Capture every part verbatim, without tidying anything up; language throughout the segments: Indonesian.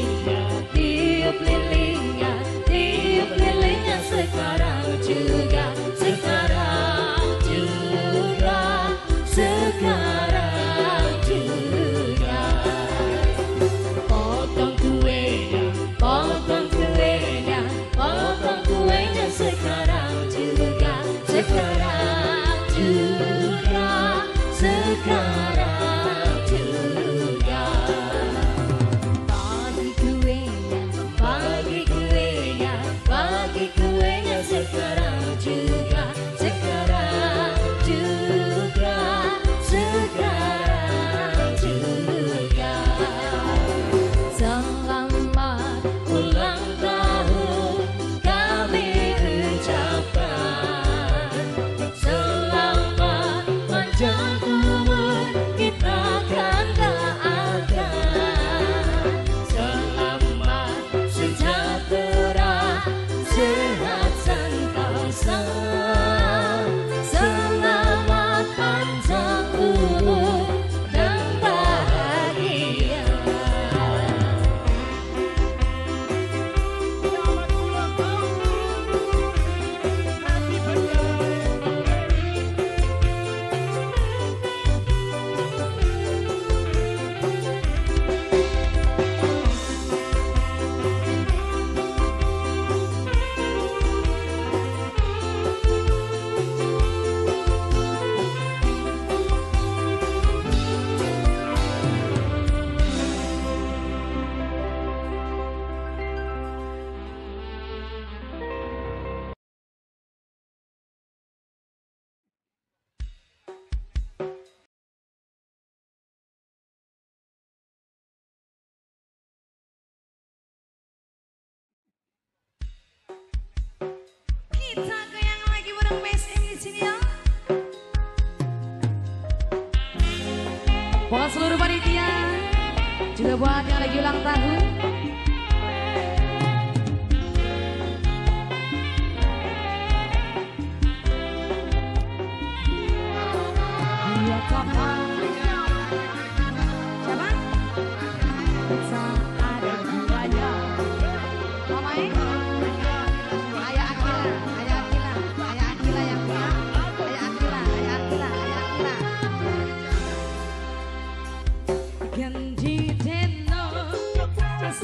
lilingnya, tiup lilingnya, tiup lilingnya sekarang juga, sekarang juga, sekarang juga. Potong kuenya, potong kuenya, potong kuenya sekarang juga, sekarang juga, sekarang juga. Bagi kuenya, bagi kuenya, bagi kuenya sekarang juga, sekarang juga, sekarang juga. Selamat ulang tahun kami ucapkan, selamat panjang umur kita akan doakan, selamat sejahtera, sehat sentosa, selamat panjang umur dan bahagia. Kita goyang lagi bareng P S M di sini ya. Buat seluruh panitia, juga buat yang lagi ulang tahun. Iya kapan? Siapa? Bisa ada duanya. Mamae? Ayah Akila, Ayah Akila, Ayah Akila yang punya. Ayah Akila, Ayah Akila, Ayah Akila. Ganti deno,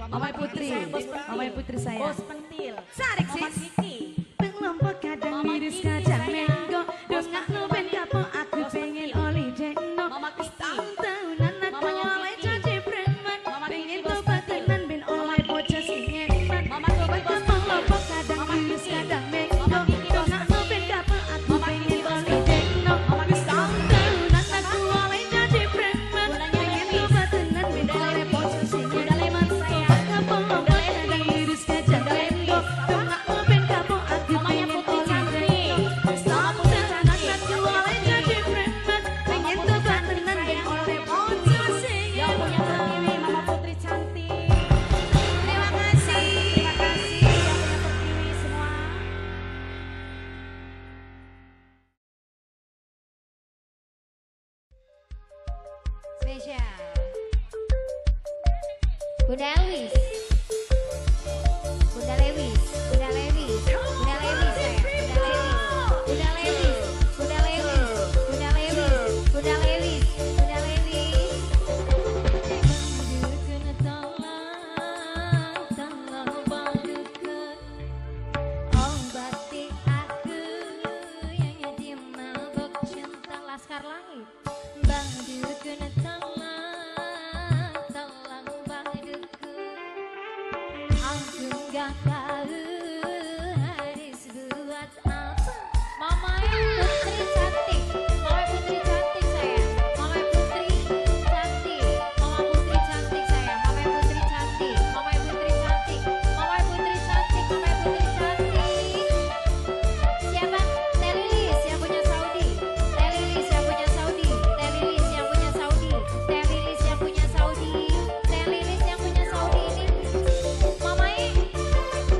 Mamai Putri, Mamai Putri saya. Bos Pentil. Sarik Mama sis. Kiki. Pengelompok kadang miris kacang menggo. Dongak no ben kapo aku pengen oli deno. Mama Kiki. Tahunan aku Mamanya oleh Kiki. caci preman. Mama Kiki, Pengen bos tobat Pentil. tenan ben oleh bocah singeman. Mama Kiki, Tobat bos pengelompok kadang Mama miris Kiki. kadang menggo. Mama Kiki, bos Dongak no ben kapo aku Mama pengen Kiki, bos oli deno. Mama Kiki. Tahunan aku oleh caci preman. Bundanya Pengen Levis. tobat tenan ben Bunda oleh Levis. bocah Bunda singeman. Levis, sayang. Tobat pengelompok kadang miris kadang menggo. Dongak no ben kapo aku Mamanya pengen Putri oli cantik. deno. Mama Putri cantik. Yang punya Pertiwi, Mama Putri cantik. Terima kasih. Terima kasih yang punya Pertiwi semua. Spesial Bunda Lewis Bunda Lewis Bunda Lewis Bunda Lewis sayang. Bunda Lewis Bunda Lewis Bunda Lewis Bunda Lewis Bunda Lewis Bunda tolong tolong bantukan obati aku yang jadi mabuk cinta Laskar Langit. Bang dukun tolong, tolong bang dukun. Aku gak tahu harus buat apa. Mama Putri cantik, Mama Putri cantik sayang. Mama Putri cantik, Mama Putri cantik sayang. Mama Putri cantik, Mama Putri cantik, Mama Putri cantik, Mama Putri cantik. Siapa? Telilis yang punya Saudi. Telilis yang punya Saudi. Telilis yang punya Saudi. Telilis yang punya Saudi. Telilis yang punya Saudi ini. Mamai.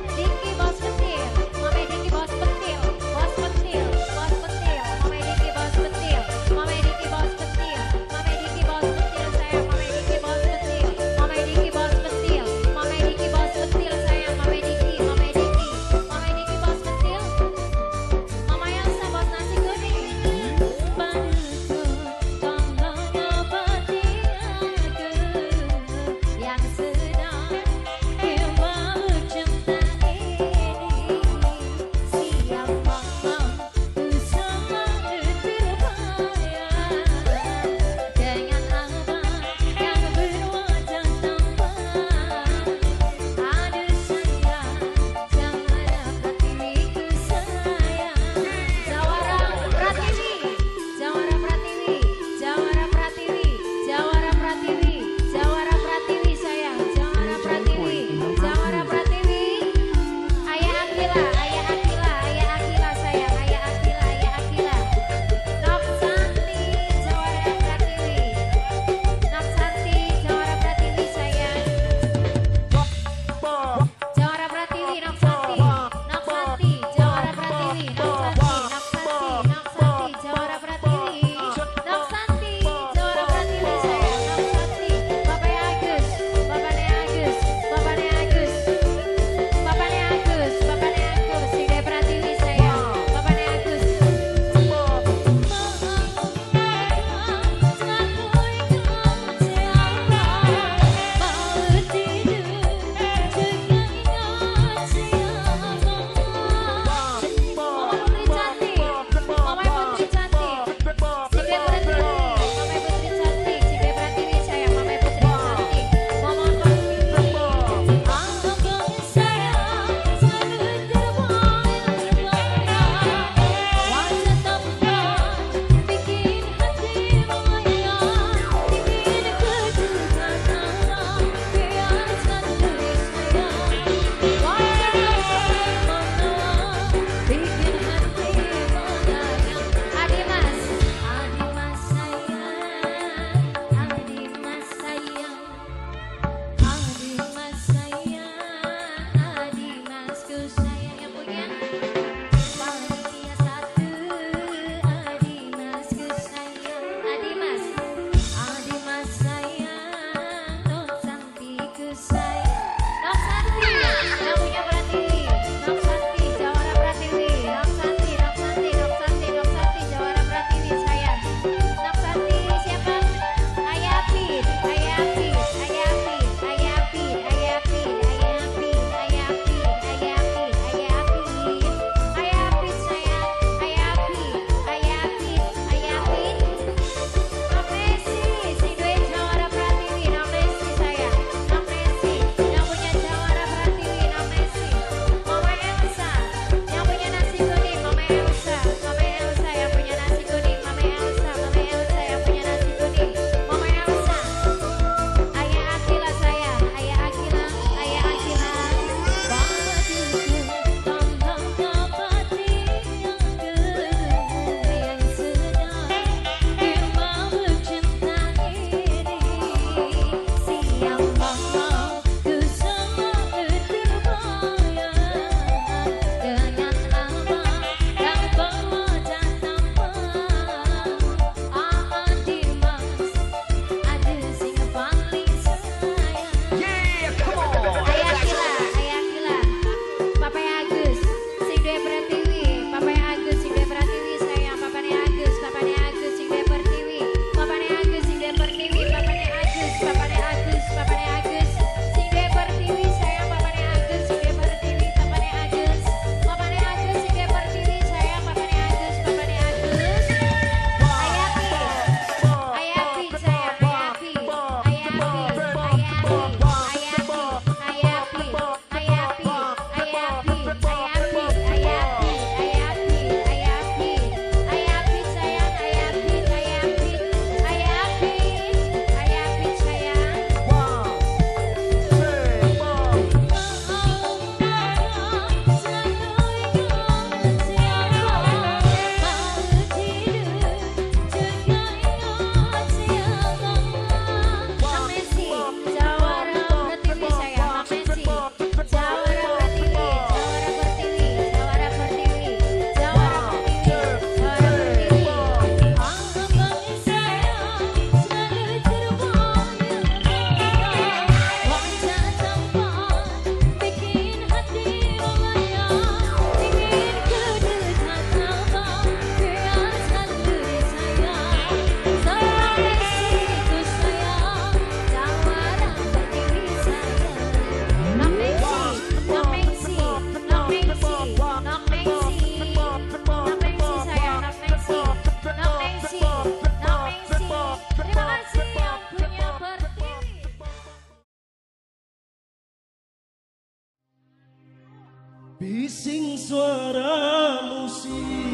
bising suara musik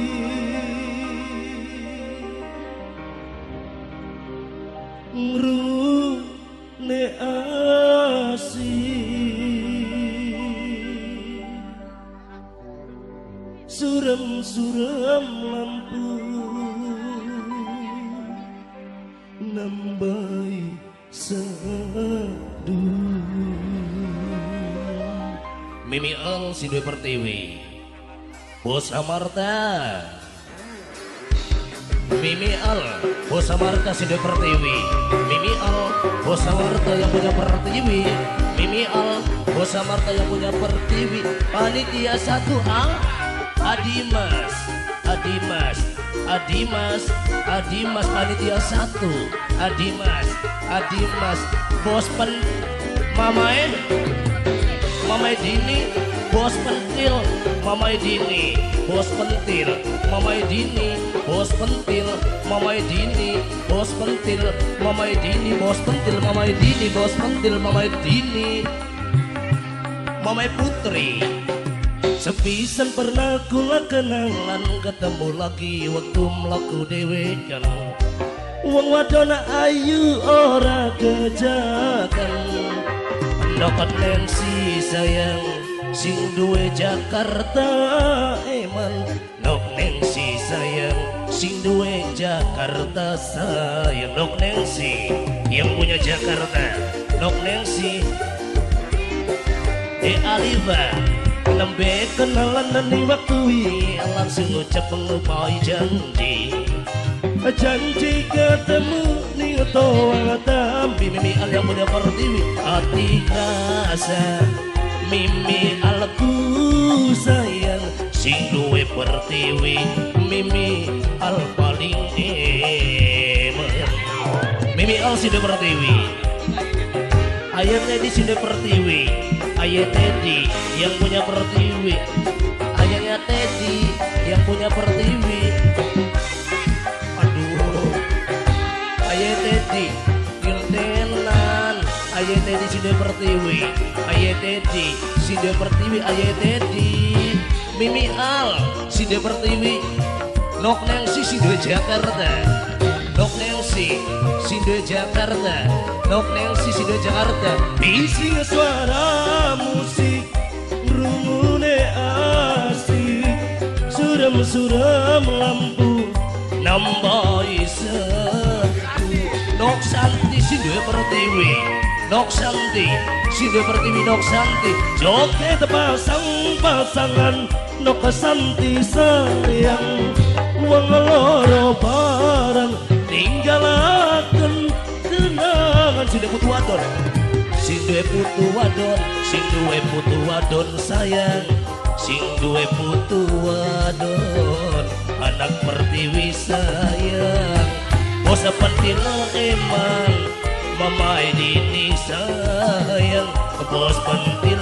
ngrune asih surem-surem lampu nambai seduh. Mimi Al Sidwe Pertiwi, Bos Amarta. Mimi Al Bos Amarta Sidwe Pertiwi. Mimi Al Bos Amarta yang punya Pertiwi. Mimi Al Bos Amarta yang punya Pertiwi. Panitia satu Al Adimas, Adimas, Adimas, Adimas. Panitia satu Adimas, Adimas. Bos pen Mamae Mamai Dini, Bos Pentil, Mamai Dini, Bos Pentil, Mamai Dini, Bos Pentil, Mamai Dini, Bos Pentil, Mamai Dini, Bos Pentil, Mamai Dini, Bos Pentil, Mamai Dini, Mamai Putri. Sepisan pernah kula kenangan ketemu lagi waktu mlaku dhewe kan. Wong wadona ayu ora kejakan. Dapat Nancy sayang sing duwe Jakarta eman. Nok Nancy sayang sing duwe Jakarta sayang. Nok Nancy yang punya Jakarta. Nok Nancy Eh Aliva Nembe kenalan nani waktu langsung ucap mengupai janji. Janji ketemu ning toa tambi. Mimi Al yang punya Pertiwi hati rasa. Mimi Alku sayang sing duwe Pertiwi. Mimi Al paling emen. Mimi Al Sidwe Pertiwi. Ayah Teddy Sidwe Pertiwi. Ayah Teddy yang punya Pertiwi. Ayahnya Teddy yang punya Pertiwi. Ayah Teddy Gildenan, Ayah Teddy Sidwe Pertiwi. Ayah Teddy Sidwe Pertiwi. Ayah Teddy Mimi Al Sidwe Pertiwi. Nok Nancy Sidwe Jakarta. Nok Nancy Sidwe Jakarta. Nok Nancy Sidwe Jakarta. Bising suara musik rungune asik surem-surem lampu nambai seduh. Nok Santi Sidwe Pertiwi. Nok Santi Sidwe Pertiwi. Nok Santi joget pasang-pasangan. Nok Santi sayang wong loro bareng tinggalaken kenangan. Sidwe Putu Wadon. Sidwe Putu Wadon. Sing duwe Putu Wadon sayang. Sing duwe Putu Wadon anak Pertiwi sayang. Bos Pentil emang Mamai Dini sayang. Bos Pentil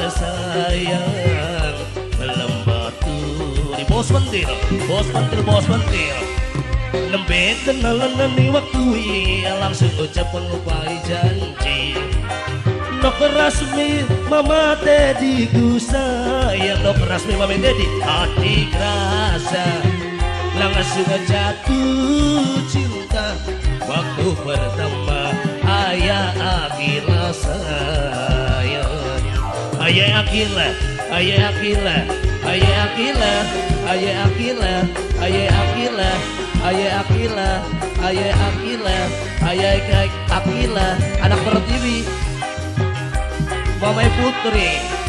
sayang Lembatu di Bos Pentil. Bos Pentil, Bos Pentil. Nembe kenalan nani waktu langsung ucap mengupai janji. Nok rasmi Mama Teddy ku sayang. Nok rasmi Mama Teddy hati rasa. Langsung jatuh cinta waktu pertama. Ayah Akila sayang. Ayah Akila, Ayah Akila, Ayah Akila, Ayah Akila, Ayah Akila, Ayah Akila, Ayah Akila, Ayah Akila, anak Pertiwi. Mamai Putri,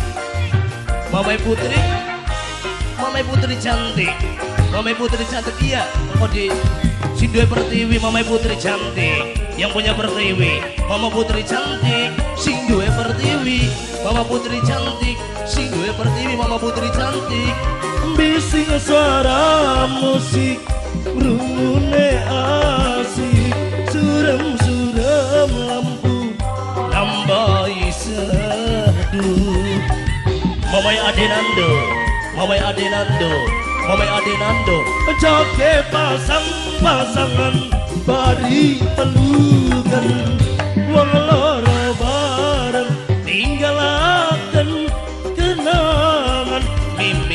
Mamai Putri, Mamai Putri cantik. Mamai Putri cantik iya. Oh di Sidwe Pertiwi. Mamai Putri cantik yang punya Pertiwi. Mama Putri cantik sing duwe Pertiwi. Mama Putri cantik sing duwe Pertiwi. Mama Putri cantik. Bising suara musik rungune asik surem-surem lampu nambai seduh. Mamai Adenando, Mamai Adenando, Mamai Adenando. joget pasang-pasangan bari pelukan wong loro bareng tinggalaken kenangan. Mimi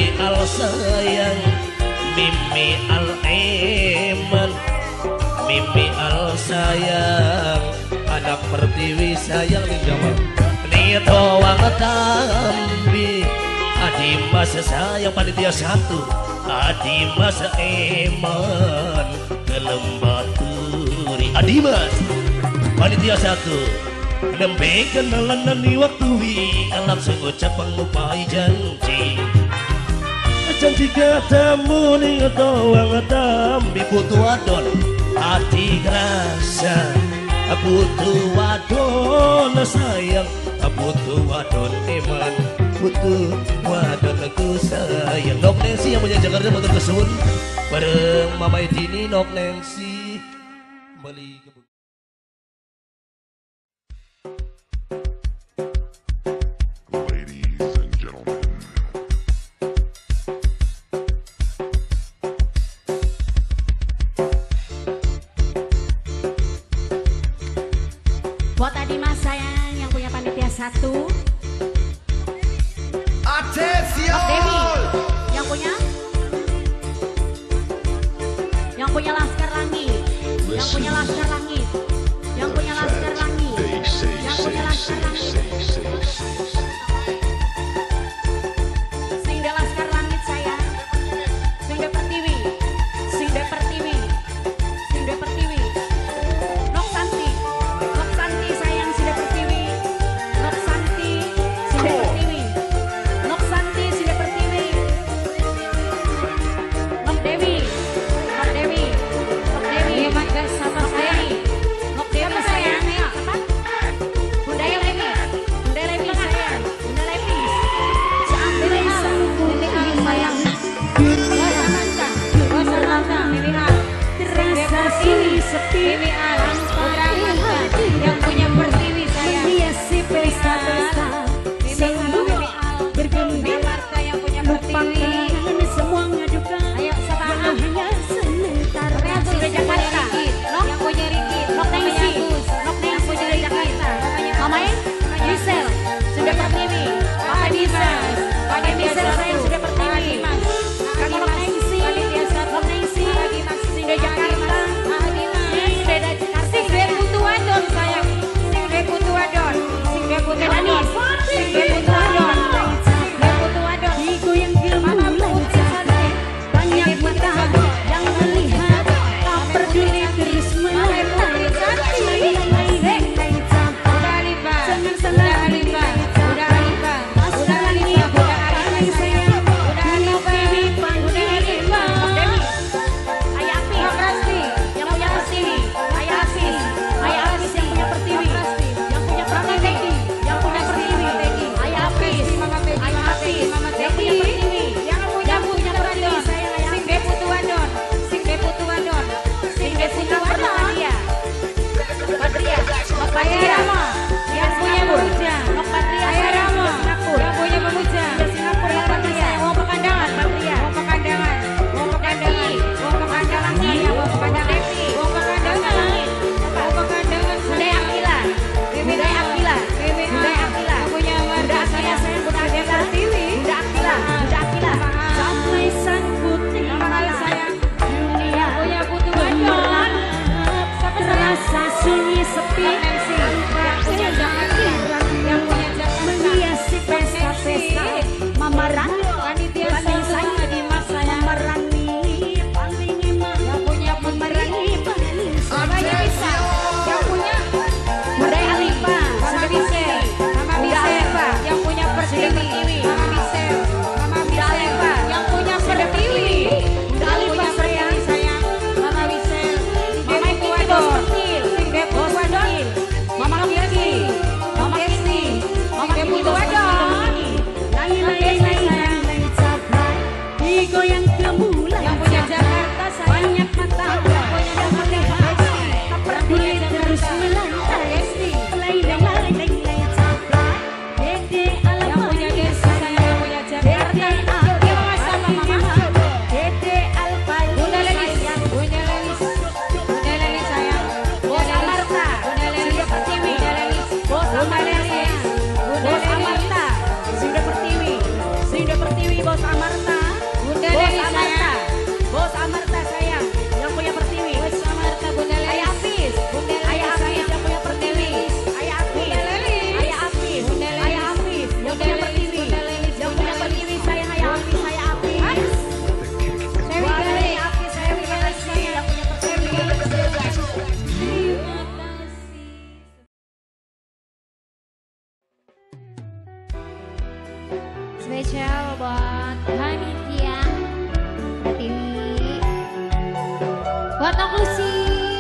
Anak Pertiwi sayang ning jawab Nito wang tambi Adi Mas sayang panitia satu Adi Mas Eman Kelembaturi Adi Mas panitia satu Nembe kenalan nani waktu wi langsung ucap pengupai janji Janji katamu ning toang tambi butuh wadon hati rasa butuh wadon sayang butuh wadon iman butuh wadon aku sayang Nok Nancy yang punya Jakarta motor kesun bareng Mama Edini Nok Nancy beli ke Ladies and gentlemen, Buat Adi Mas sayang yang punya panitia satu. Attention! Dewi yang punya yang punya Laskar Langit, yang punya Laskar Langit, yang punya Laskar Langit, they say, yang say, punya Laskar say, Langit. say, say, say. Singda Laskar Langit sayang, Singda Pertiwi, Singda Pertiwi, Singda Pertiwi. Nok Santi, Nok Santi sayang Singda Pertiwi, Nok Santi, Singda Pertiwi, Nok Santi Singda Pertiwi, Nok Dewi, Nok Dewi, Nok Dewi, Iya Pak guys, sama Nok saya. Dewi, Nok Dewi sayang, spesial buat panitia Pertiwi, buat Nok Lucy,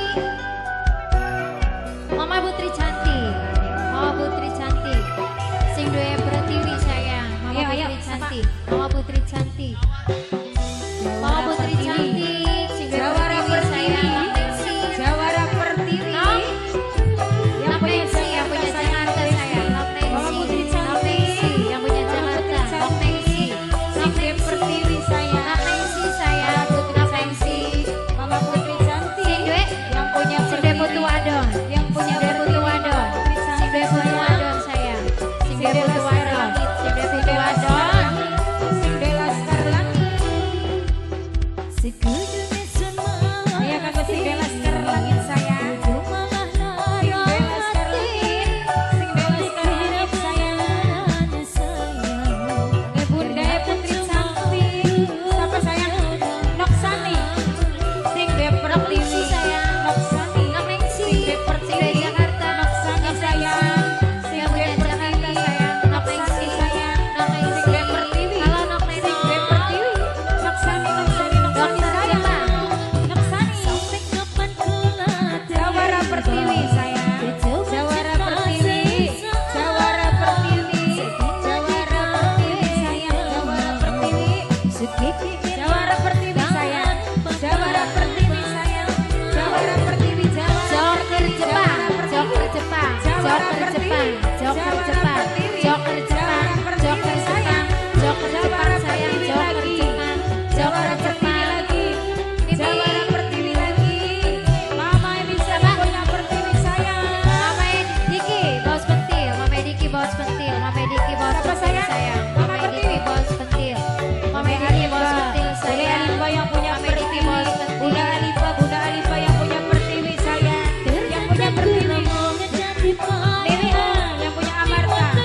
Mama Putri cantik, Mama Putri cantik, sing duwe Pertiwi sayang, Mama Ayo, ayo, Putri cantik, Mama Putri cantik, Mama Putri cantik, sing duwe Jawara Pertiwi sayang, Pertiwi. Nexi, Jawara Pertiwi. Nom, Yang Nok punya Nexi yang punya Jakarta sayang, Nok Mama Nexi, Putri Nok Nexi yang punya Jakarta, Nok Nexi, Nok Sing Nexi, Pertiwi sayang. Nok Nexi sayang, Nok Nexi, Mama Putri cantik. sing duwe Yang punya sing duwe putu wadon, Yang punya sing duwe putu wadon, sing duwe putu wadon sayang, sing duwe putu wadon, sing duwe putu wadon. Sing duwe Laskar Langit. Sekujurnya semua Ayo kanggo sing duwe Laskar Langit sayang. Sing duwe Laskar Langit. Sing duwe Laskar Langit sayang. Eh Bunda eh Putri cantik. Siapa sayang? Noksani. Sing duwe Pertiwi sayang. Noksani. Nok Nexi, Sing duwe Pertiwi Jakarta, Noksani sayang. Sing yang duwe punya Jakarta Pertiwi sayang, Nok Noksani Nexi, sayang. Nok Sing Nexi, duwe Pertiwi. halo Nok Sing Nexi, duwe Pertiwi. Noksani Noksani Noksani Dokter sayang. Jepang. Noksani. Jawara Pertiwi sayang. Jawara Pertiwi. Jawara Pertiwi. Jawara Pertiwi sayang. Jawara Pertiwi. Jawara Pertiwi sayang. Jawara Pertiwi sayang. Jawara Pertiwi Jawara. Joker Jepang, Joker Jepang, Jawara Joker Pertiwi. Jepang, Joker Jawara Jepang, Pertiwi. Joker Jepang, Jawara Joker Pertiwi Jepang, sayang. Joker Jawara Jepang sayang, Pertiwi Joker lagi. Jepang, Jawara Joker Pertiwi Jepang. lagi. Mimi. Jawara Pertiwi lagi. Mama Elisa punya Pertiwi sayang. Mama Diki, bos pentil, Mama Diki bos pentil, Mama Diki bos Siapa pentil sayang? sayang, Mama Mama Diki Pertiwi. bos pentil, Mama Bunda Diki Alifa. bos pentil Bunda sayang, Alifa yang punya Mama Diki Pertiwi. bos pentil. Bunda Alifa, Bunda Alifa yang punya Pertiwi sayang. Yang punya Pertiwi. Nini ah, yang punya Amarta.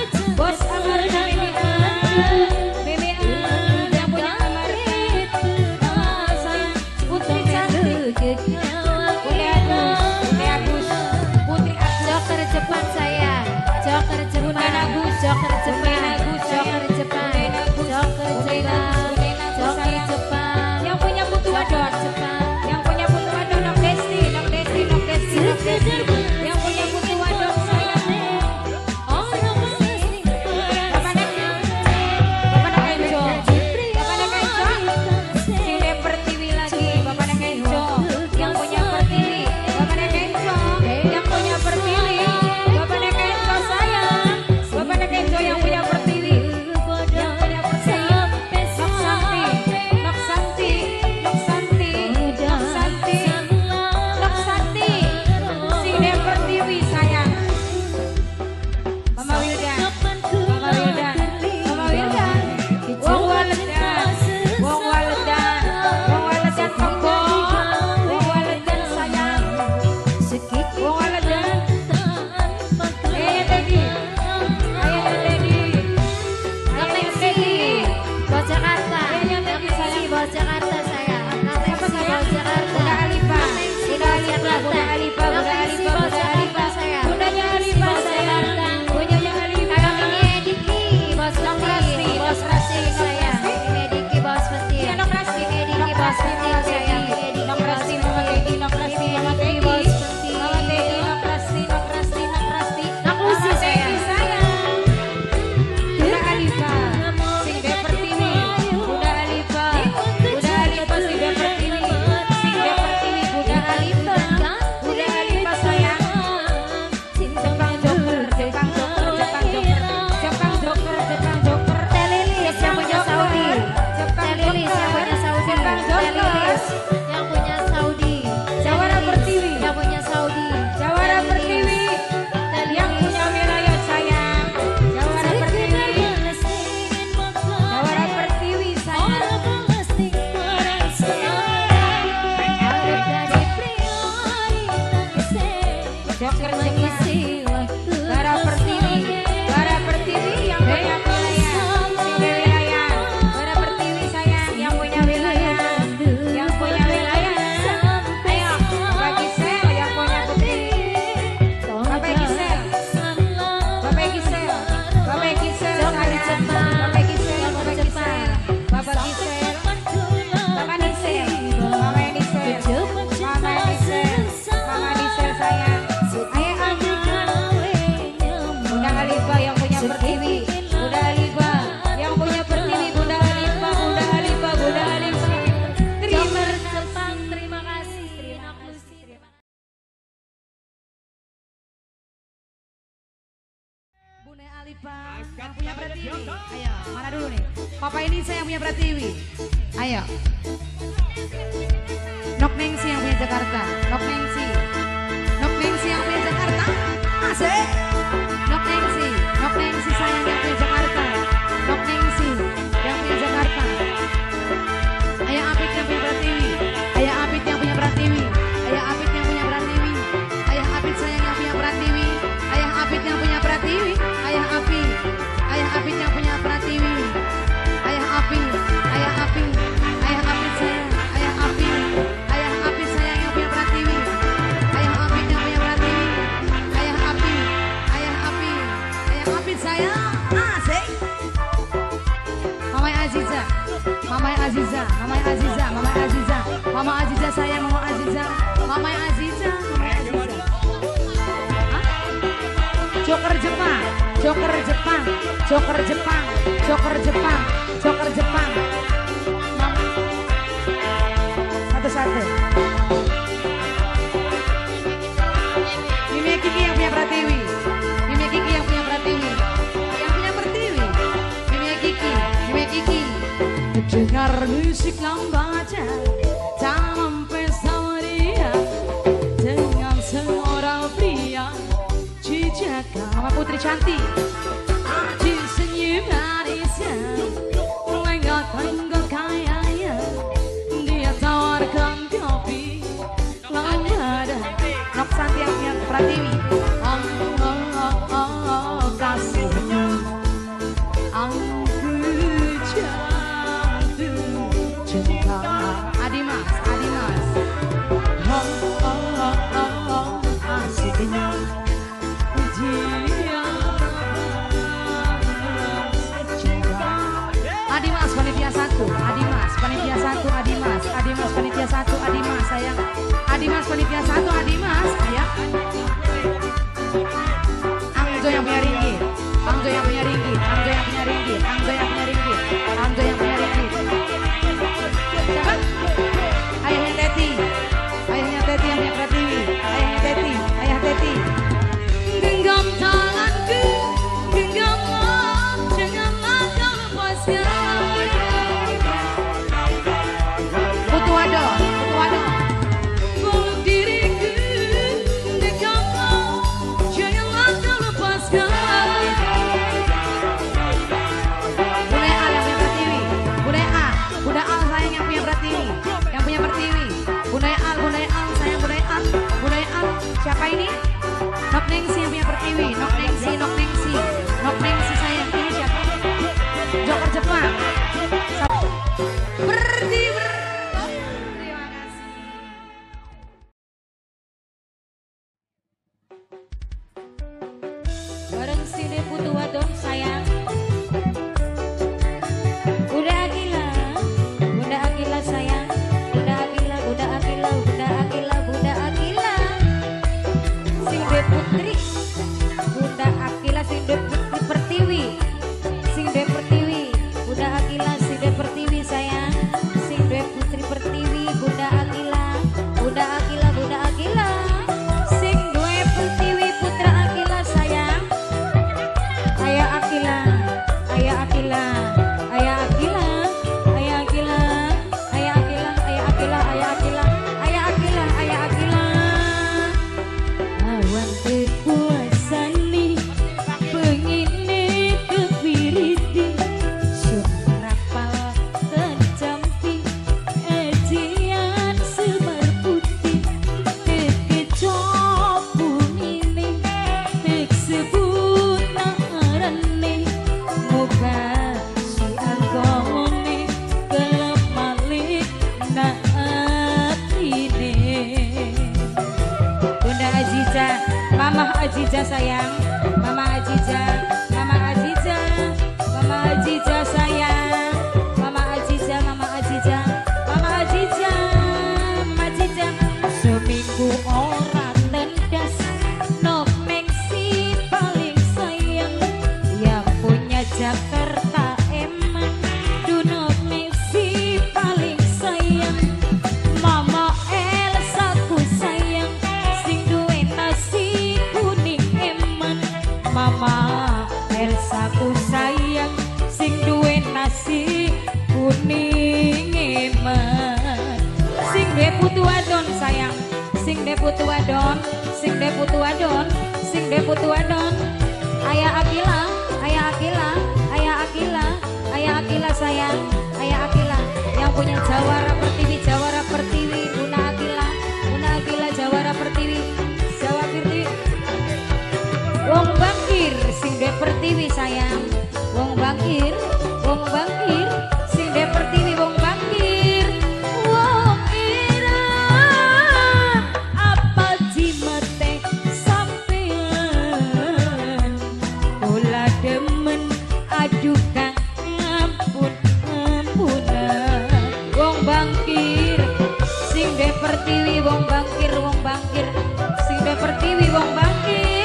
Ipang yang punya Pratiwi. Ayo, mana dulu nih? Papa ini saya yang punya Pratiwi. Ayo. Nok Nengsi yang punya Jakarta. Nok Nengsi. Nok Nengsi yang punya Jakarta. Asik. Nok Nengsi. Nok Nengsi sayang yang punya Jakarta. Nok Nengsi yang punya Jakarta. Ayah Apit yang punya Pratiwi. Ayah Apit yang punya Pratiwi. Ayah Apit yang punya Pratiwi. Ayah Apit sayang yang punya Pratiwi. Ayah Apit yang punya Pratiwi. Ayah Apit. Ayah Apit yang punya Pratiwi. Ayah Apit. Ayah Apit. Ayah Apit sayang. Ayah Apit. Ayah Apit sayang yang punya Pratiwi. Ayah Apit yang punya Pratiwi. Ayah Apit. Ayah Apit. Ayah Apit sayang. Asik. Mama Aziza. Mama Aziza. Mama Aziza. Mama Aziza. Mama Aziza sayang Mama Aziza. Mama Aziza. Mama Aziza. Hah? Joker Jepang. Joker Jepang. Joker Jepang. Joker Jepang. Joker Jepang. Mama. Satu-satu. Mimi Kiki yang punya Pratiwi. Mimi Kiki yang punya Pratiwi. Yang punya Pertiwi. Mimi Kiki. Mimi Kiki. Dengar musik lambaja dalam pesta meriah dengan seorang pria Cijaka sama Putri Cantik. Aji senyum manisnya lenggak-lenggak kayanya, dia tawarkan kopi lambada. Nok Santi yang punya Pratiwi. Oh, oh, oh, oh, oh kasihnya aku jatuh cinta. Adimas, Adimas. Oh, oh, oh, oh, oh asiknya dia cinta. Adimas panitia satu, Adimas panitia satu, Adimas, Adimas panitia satu, Adimas sayang. Adimas panitia satu, Adimas, ayah. Angjo yang punya ringgit, Angjo yang punya ringgit, Angjo yang punya ringgit, Angjo yang punya ringgit, Angjo yang punya ringgit. Siapa? Ayahnya Teti, ayahnya Teti yang punya Pratiwi, ayahnya Teti, ayah Teti. Genggam tanganku, genggamlah, janganlah kau lepaskan. Putu Wado, Putu Wado. Peluk diriku, genggamlah, janganlah kau lepaskan. Bunda Al yang punya Pratiwi, Bunda Al, Bunda Al sayang yang punya Pratiwi, yang punya Pertiwi. Bunda Al, Bunda Al sayang Bunda Al, Bunda Al. Siapa ini? Nok Nengsi yang punya Pertiwi, Nok Nengsi, Nok Nengsi, Nok Nengsi sayang. Ini siapa? Joker Jepang. Pertiwi. Terima kasih. Bareng sini Putu Wadon sayang. Bunda Akila, Bunda Akila sayang. Bunda Akila, Bunda Akila, Bunda Akila, Bunda Akila. Singde Putri, Bunda Akila, Singde Putri Pertiwi, Singde Pertiwi, Bunda Akila, Singde Pertiwi sayang. Singde Putri Pertiwi, Bunda Akila, Bunda Akila, Bunda Akila. Singde Pertiwi Putra Akila sayang. Ayah Akila, Ayah Akila, Ayah Akila, Ayah Akila, Ayah Akila, Ayah Akila, Ayah Akila, Ayah Akila, Ayah Akila. Awan kepuasani pengine kepiriti surapal kecampi ejian semar putih kekecop bunine tek sebut naarane muka si angkone gelap malik naatine. Bunda Aziza, Mama Aziza sayang, Mama Aziza, Mama Aziza, Mama Aziza sayang, Mama Aziza, Mama Aziza, Mama Aziza, Mama Aziza. Seminggu orang tendas, Nok Nengsi paling sayang, yang punya Jakarta emang, Nok Nengsi paling sayang. Mama Elsa ku sayang, sing duwe nasi kuning eman. Mama Elsa ku sayang sing duwe nasi kuning eman. Sing duwe putu wadon sayang, sing duwe putu wadon, sing duwe putu wadon, sing duwe putu wadon. Ayah Akila, Ayah Akila, Ayah Akila, Ayah Akila sayang, Ayah Akila yang punya Jawara Pertiwi, Jawara Pertiwi, Bunda Akila, Bunda Akila Jawara Pertiwi, Jawa Pertiwi. Wong Bangkir sing de Pertiwi sayang, Wong Bangkir, Wong Bangkir sing de Pertiwi, Wong Bangkir. Wong ira apa jimete sampean, kula demen aduh kang ampun ampunan. Wong Bangkir sing de Pertiwi, Wong Bangkir, Wong Bangkir sing de Pertiwi, Wong Bangkir.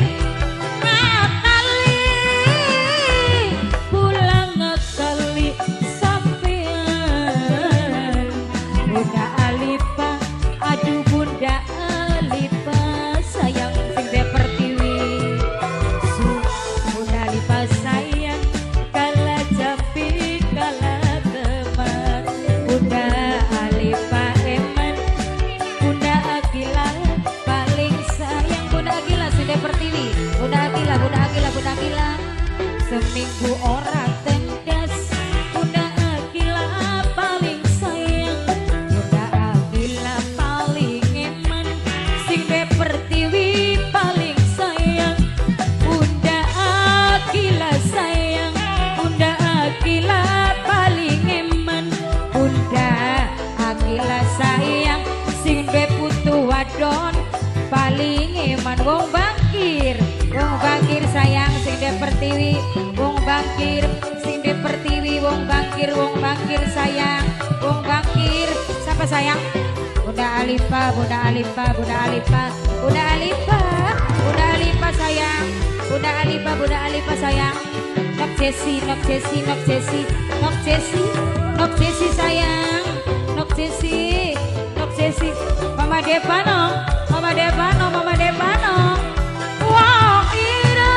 Seminggu ora tendas, Bunda Akila paling sayang, Bunda Akila paling eman, sing de Pertiwi paling sayang, Bunda Akila sayang, Bunda Akila paling eman, Bunda Akila sayang, sing de putu wadon paling eman. Wong Bangkir, Wong Bangkir sayang, sing de Pertiwi, Wong Bangkir sing de Pertiwi, Wong Bangkir, Wong Bangkir sayang, Wong Bangkir. Siapa sayang? Bunda Alifa, Bunda Alifa, Bunda Alifa, Bunda Alifa, Bunda Alifa sayang, Bunda Alifa, Bunda Alifa sayang. Nok Jesi, Nok Jesi, Nok Jesi, Nok Jesi, Nok Jesi sayang, Nok Jesi, Nok Jesi. Mama Devano, Mama Devano, Mama Devano. Wow, ira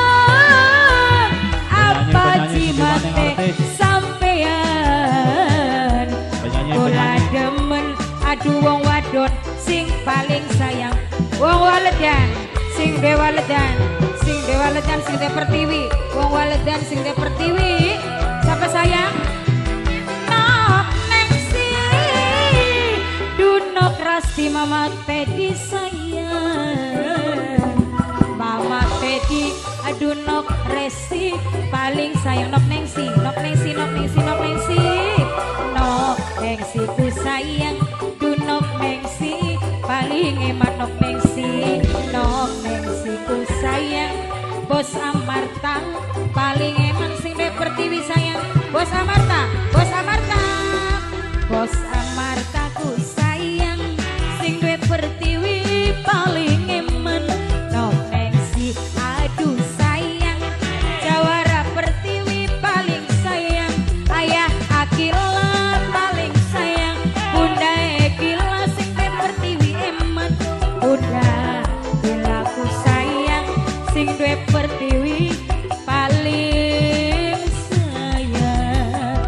apa jimate sampean, kula demen aduh wong wadon sing paling sayang, wong waledan sing de waledan, sing de waledan sing de Pertiwi, wong waledan sing de Pertiwi. Siapa sayang? Nok Nengsi, Dunok Rasti, Mama Teddy sayang, Mama Teddy, aduh Nok Resi paling sayang. Nok Nengsi, Nok Nengsi, Nok Nengsi, Nok Nengsi, Nok Nengsi ku sayang, duh Nok Nengsi paling eman. Nok Nengsi, Nok Nengsi ku sayang, Bos Amarta paling eman sing de Pertiwi sayang, Bos Amarta, Bos Amarta, Bos Amarta ku sayang, sing de Pertiwi paling eman. Nok Nengsi aduh sayang, Jawara Pertiwi paling sayang, Ayah Akila paling sayang, Bunda Akila sing de Pertiwi eman, Bunda Akila ku sayang, sing de Pertiwi paling sayang.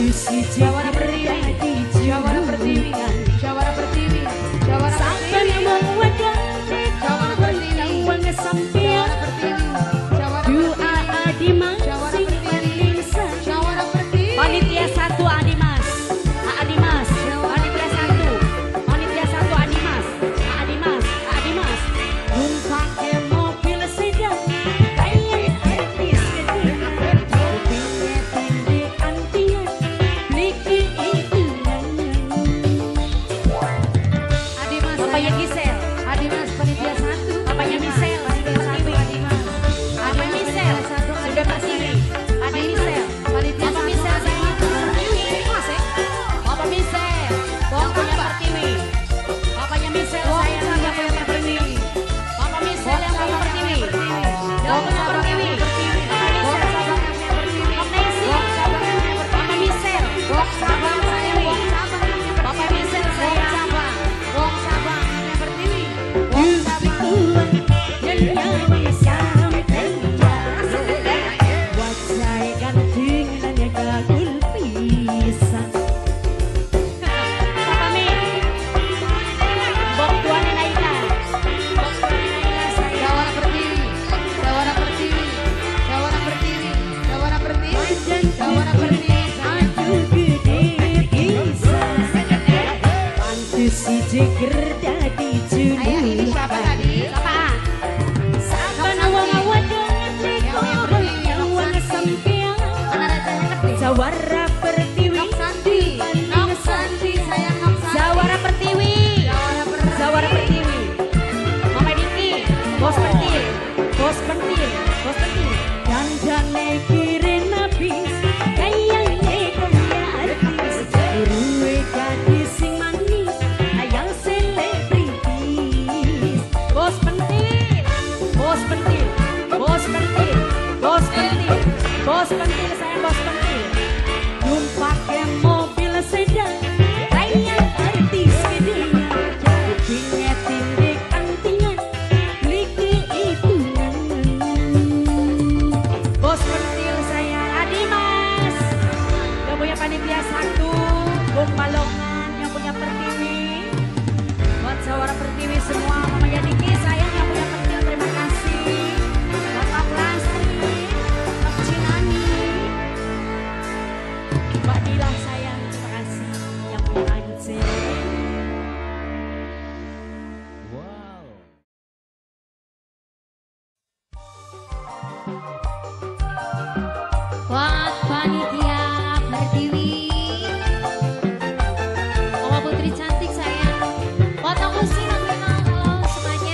Jawara Pertiwi, Jawara Pertiwi, Jawara Pertiwi, Jawara Pertiwi, Jawara Pertiwi, Jawara Pertiwi, Dua Adimas sing paling sang. Jawara Pertiwi, Panitia satu Adimas, Adimas, panitia satu, panitia satu Adimas, Adimas, Adimas. Dun pakai mobil sedan, kayak artis gede. Mobilnya tinggi antian, bliki itu Adimas, Bapaknya Gisel, Adimas panitia satu, Bapaknya Misel, panitia satu, Adimas, Bapak Misel, satu, sudah Pertiwi, Bapak Misel, panitia Bapak satu, Misel saya Pertiwi, Mas ya? Bapak Misel, Bong yang punya apa? Pertiwi. Bapaknya Misel Bong saya apa? yang punya Pertiwi. Bapak Misel yang punya Pertiwi. Yang punya Pertiwi. Bapak Misel. Bapak Nancy. Bapak Misel. Bong Sabang, Yang saya Pertiwi. Bong Sabang, Bapak Misel Bong saya. Sabang, Bong Sabang, yang Pertiwi, Bong Sabang. Dan nyanyi sampai buat saya gantingannya kagul pisan. Bapak Mi. Bok tuannya Naila. Bok tuannya Naila saya. Jawara Pertiwi, Jawara Pertiwi, Jawara Pertiwi, Jawara Pertiwi, Jawara Pertiwi. Satu gede pisan. Pantes si jeger dadi Ayah ini judul. siapa tadi? Siapa? Saban awang awadang teko awang sampean. Mana rajanya ngerti? Jawara Pertiwi. Nok Santi, Nok Santi, sayang Nok Santi. Jawara Pertiwi. Jawara Pertiwi. Jawara Pertiwi. Mama Diki, Bos Pentil, Bos Pentil, Bos Pentil. Dandane kirin habis, kayane kaya artis. Ruwe gadis sing manis, ayang selebritis. Bos Pentil, Bos Pentil, Bos Pentil, Bos Pentil, Bos Pentil, saya Bos Pentil. Belum pakai mobil sedan, kayak artis gede. Kupingnya tindik antingan, bliki hitungan. Bos Pentil saya Adimas, yang punya panitia satu, Bom Balongan yang punya Pertiwi. Buat Jawara Pertiwi semua, mamanya Diki sayang yang punya Pertil, terima kasih. Bapak Plastri, Pak Cinani, Mbak Dila sayang, terima kasih yang punya Anjir. Wow. Buat panitia Pertiwi, Mama Putri cantik sayang. Buat aku sih nasional, halo semuanya.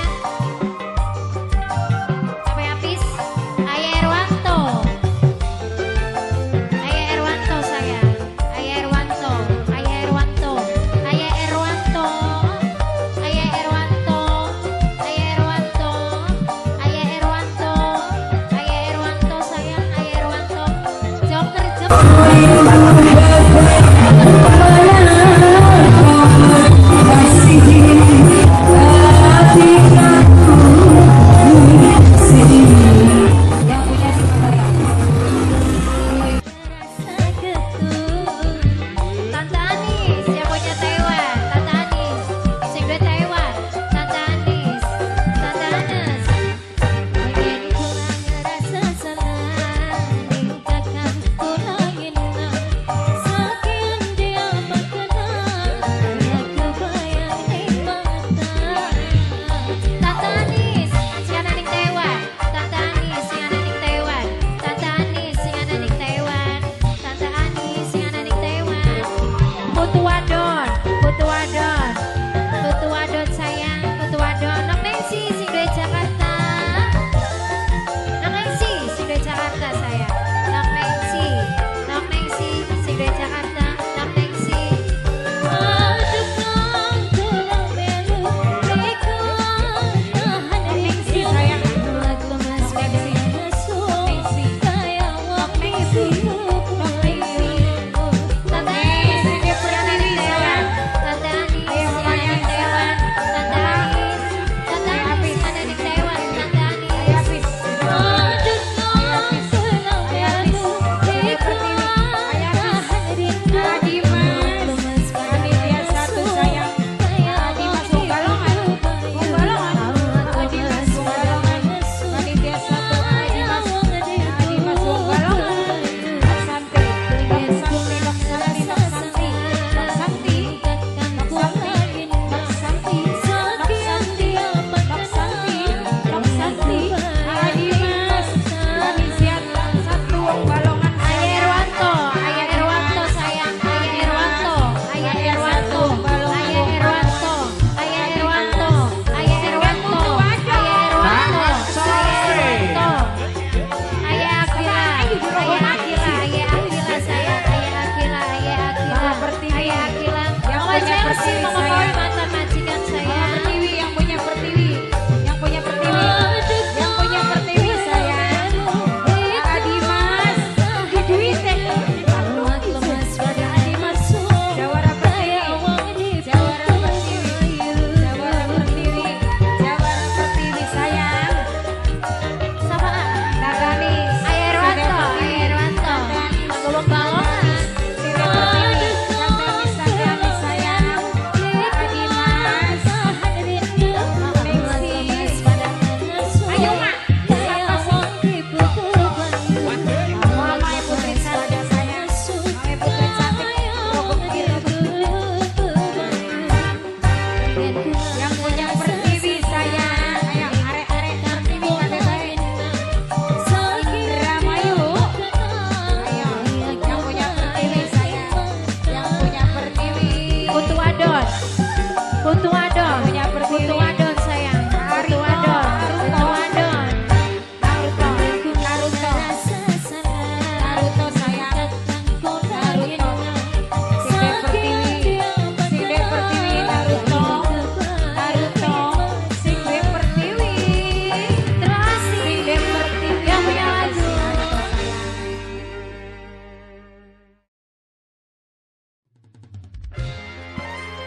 Sampai habis. Ayah Erwanto, Ayah Erwanto sayang. Ayah Erwanto, Ayah Erwanto.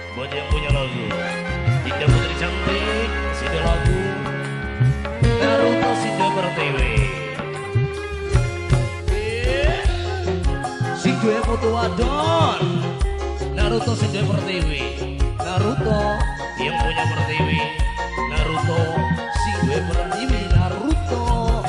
buat yang punya lagu. Dinda Putri cantik, Sinda lagu. Naruto Sinda Pertiwi. Sinda Putu Wadon. Naruto Sinda Pertiwi. Naruto yang punya Pertiwi. Naruto Sinda Pertiwi. Naruto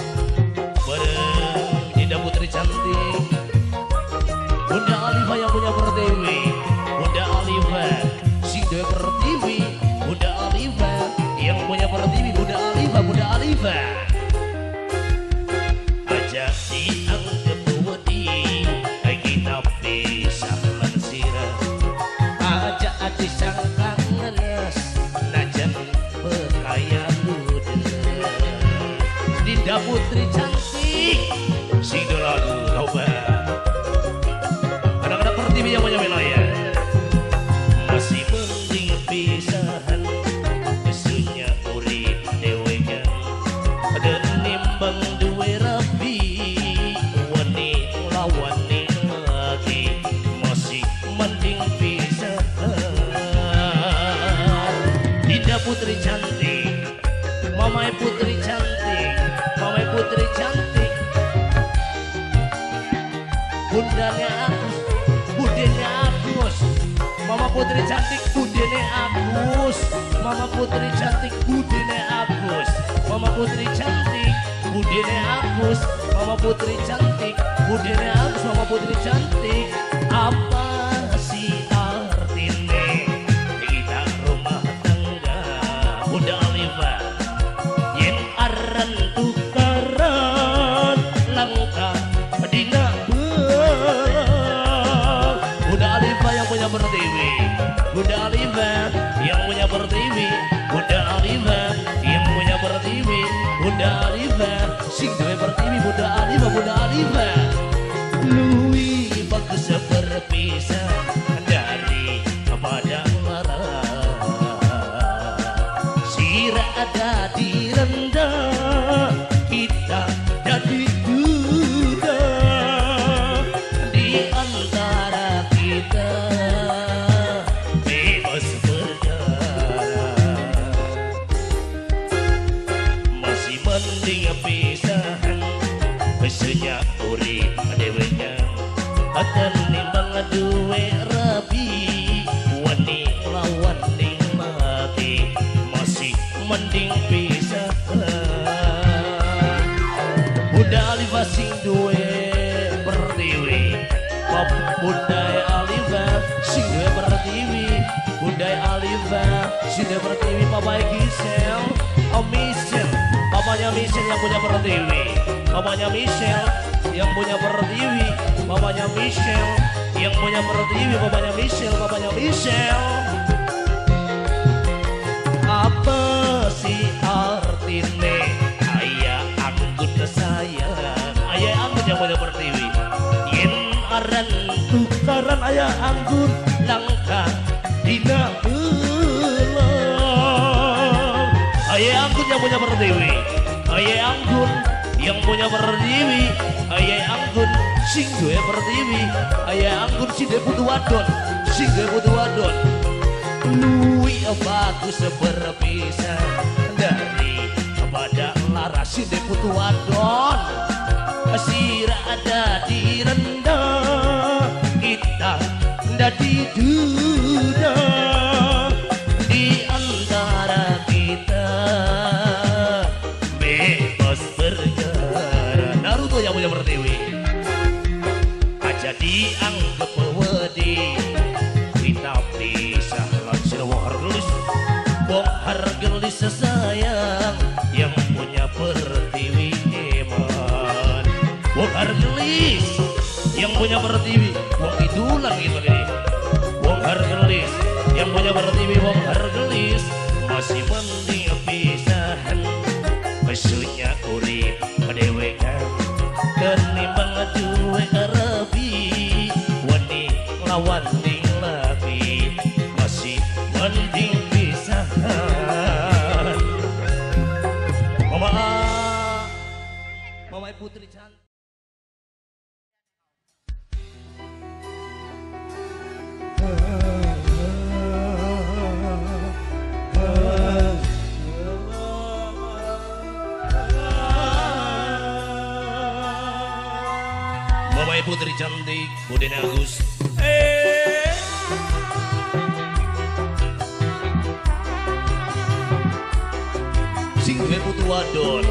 bareng Dinda Putri cantik. Bunda Alifa yang punya Pertiwi. Bunda Alifa Sinda Pertiwi. Bunda Alifa yang punya Pertiwi. Bunda Alifa. Bunda Alifa aja dianggap wedi kita bisa mensirah aja disangka ngenes najan bekaya lude. Dinda Putri cantik Sinda lagu coba anak-anak Pertiwi yang punya wilayah masih mending pisahan kesunya urip dewenya ada nimbang duwe rapi wani lawani lagi masih mending pisahan. Dinda Putri cantik Mamai Putri cantik Mamai Putri cantik bundanya Agus budenya Agus Mama Putri cantik budene Agus Mama Putri cantik budene Agus Mama Putri cantik budene Agus Mama Putri cantik budene Agus Mama Putri cantik apa sih artinya kita rumah tangga. Bunda Alifa yen aran tukaran langka dina belang. Bunda Alifa yang punya Pertiwi. Bunda Alifa yang punya Pertiwi. Bunda Alifa yang punya Pertiwi. Bunda Alifa sing duwe Pertiwi. Bunda Alifa. Bunda Alifa luwi bagus berpisah dari pada larang sira ada di rendah kita jadi duda di antara kita bebas berjalan masih mending pisahan senyap urip dewenya akan nimbang duwe rapi wani lawan mati masih mending pisahan. Bunda Alifa sing duwe Pertiwi. Bunda Alifa sing duwe Pertiwi. Bunda Alifa sing duwe Pertiwi. Papa Gisel, Om Michel, papanya Michel yang punya Pertiwi. Papanya Michel yang punya Pertiwi. Papanya Michel yang punya Pertiwi. Papanya Michel, papanya Michel. Apa sih artinya ayah anggun sayang ayah anggun yang punya Pertiwi yen aran tukaran ayah anggun langka dina belang. Ayah anggun yang punya Pertiwi. Ayah anggun yang punya Pertiwi. Ayah anggun sing duwe Pertiwi. Ayah anggun sing duwe Putu Wadon. Sing duwe Putu Wadon luwi bagus berpisah dari pada laras sing duwe Putu Wadon sira ada di rendah kita jadi duda di antara kita bebas berjalan. Naruto yang punya Pertiwi aja dianggap wedi kita pisah langsung wong gelis wong gelis sayang yang punya Pertiwi eman wong gelis yang punya Pertiwi wong idulan gitu ini wong gelis yang punya Pertiwi wong gelis masih mending pisahan kesunya urip kedewekan kenimbang duwe rapi wani lawan ning lagi masih mending pisahan. Mama Mama Putri cantik putri cantik Budene Agus. Eh. Sing duwe putu wadon.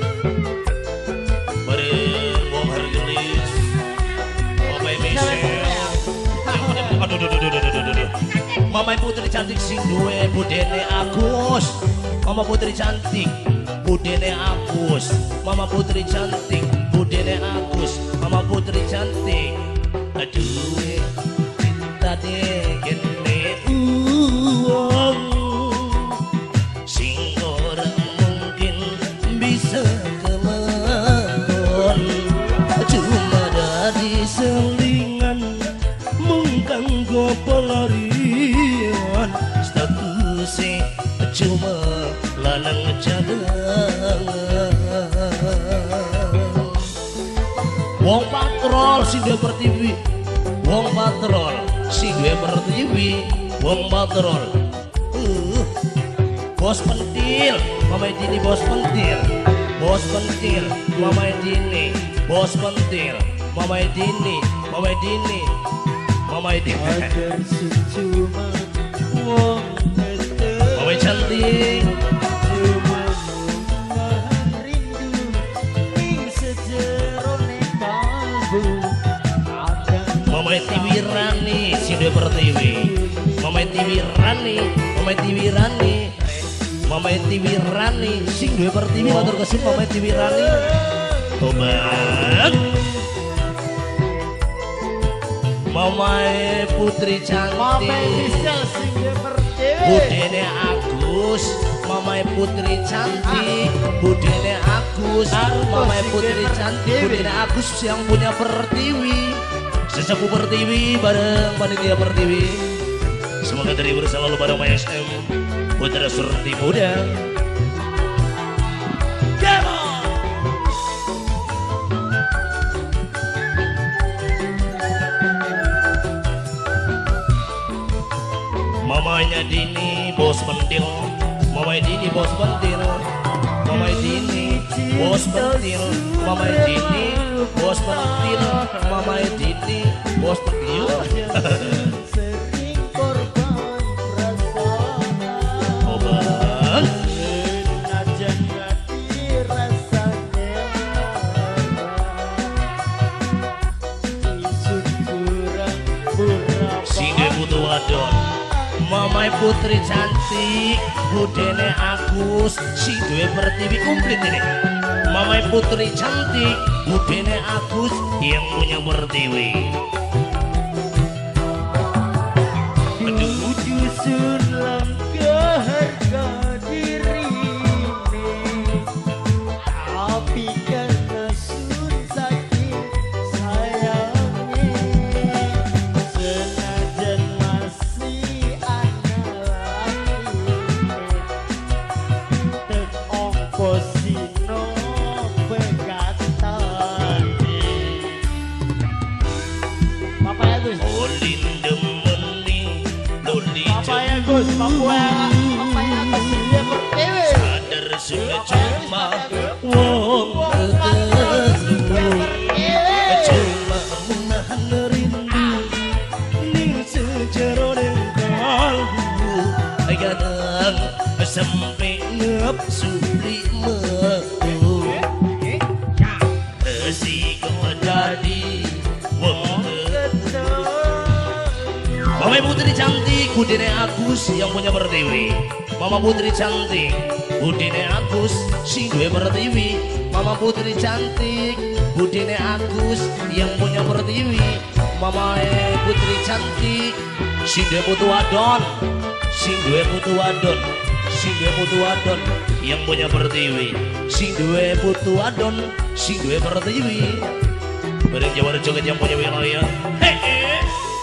Bareng Wong Hercules. Bapak Michelle. Aduh, aduh, aduh, aduh, aduh, aduh, aduh. Mama putri cantik sing duwe Budene Agus. Mama putri cantik Budene Agus. Mama putri cantik Budene Agus. Mama putri cantik. Aduh, cinta deh kene uang sing ora mungkin bisa kematon. Cuma dari selingan mung kanggo pelarian statusnya cuma lanang cadangan. Wong patrol sing duwe pertiwi, wong patrol sing duwe pertiwi, wong patrol. Uh, bos pentil, Mama Dini bos pentil, bos pentil, Mama Dini, bos pentil, Mama Dini, Mama Dini, Mama Dini. Mama cantik. Mama Tiwi Rani sing duwe pertiwi. Mama Tiwi Rani, Mama Tiwi Rani. Mama Tiwi Rani sing duwe pertiwi matur kesun Mama Tiwi Rani. Tobat. Mama putri cantik. Budene Agus. Mama putri cantik Budene Agus. Mama putri cantik Budene Agus yang punya pertiwi. Sesepuh pertiwi bareng panitia pertiwi. Semoga terhibur selalu bareng M S M Putra Surti Muda. Come on. Mamanya Dini bos pentil. Mama Dini bos pentil. Mama Dini bos pentil. Mama Dini bos pentil. Mama Dini bos pentil. Sering korban perasaan. Obat. Najan hati rasanya. Isun kurang berapa. Sing butuh wadon. Mama putri cantik Budene Agus si duwe pertiwi komplit ini. Mama putri cantik Budene Agus yang punya pertiwi. Dusun langkah harga diri ini. Tapi karena sun sakit sayangnya. Senajan masih tek ongkosino pegatan. Papa ya Gus, Olin demeni loli Papa ya Gus, Papa Papa ya Gus dia pertiwi. sadar sudah cuma wong ketemu. Cuma menahan rindu ning sejeroning kalbu. Kadang sampai nafsu limetu. Resiko jadi wong ketemu. Mama putri cantik Budene Agus yang punya pertiwi. Mama putri cantik Budene Agus sing duwe pertiwi. Mama putri cantik Budene Agus yang punya pertiwi. Mama putri cantik sing duwe putu wadon. Sing duwe putu wadon. Sing duwe putu wadon yang punya pertiwi. Sing duwe putu wadon, sing duwe pertiwi. Bareng Jawara Joget yang punya wilayah. Hehe.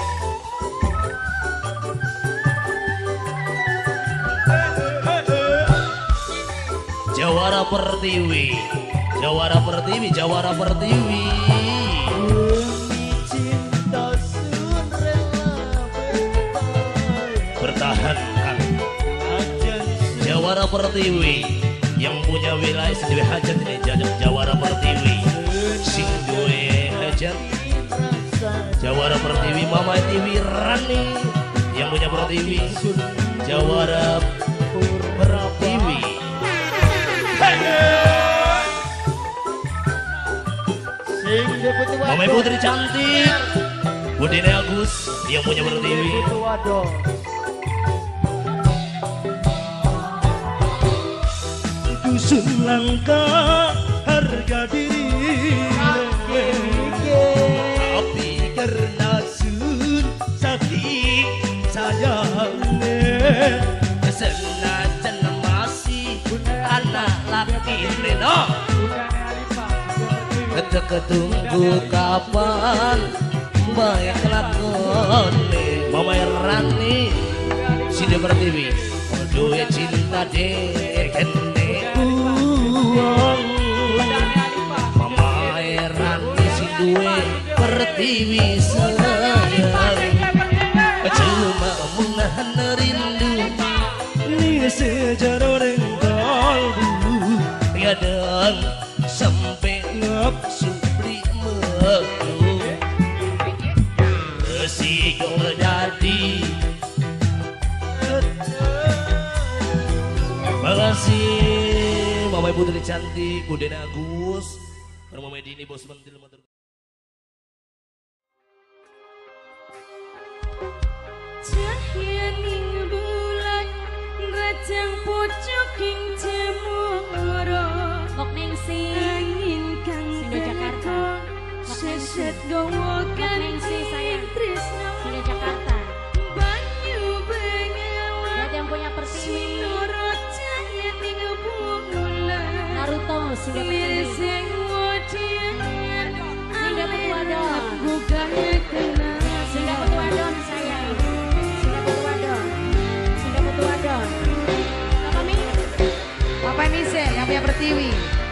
Jawara Pertiwi, Jawara Pertiwi, Jawara Pertiwi. Demi cinta sun rela Bertahan Kang. ajan Jawara Pertiwi yang punya wilayah sendiri hajat ini. Jawara Pertiwi sing duwe hajat Jawara Pertiwi Mama Tiwi Rani yang punya Pertiwi Jawara Pertiwi Sing deputi wadon. Mama Putri cantik Budine Agus yang punya Pertiwi Deputi wadon. Dusun langka harga diri tapi karena sun sakit sayangnya Senajan masih anak laki Reno ketunggu kapan baik lakone Mama Rani Sinde Pertiwi duwe cinta dekene uang Mama Rani si duwe Pertiwi sayang cuma menahan rindu ini sejarah kalbu kadang sampai nafsu beli metu resiko jadi makasih Mama Putri cantik Budene Agus Mama Dini bos mentil motor Cahya ning bulan rajang pucuk ing cemoro Mok Ningsi angin kang Sinde Jakarta seset gawa kan Ningsi sayang tresno Sinde Jakarta banyu bengawan yang punya Pertiwi sinoro cahya ning bulan Naruto Sinde Pertiwi sing wodian Sinde Petuadon bukane kenal Sinde Petuadon sayang Bapak Mise yang punya Pertiwi.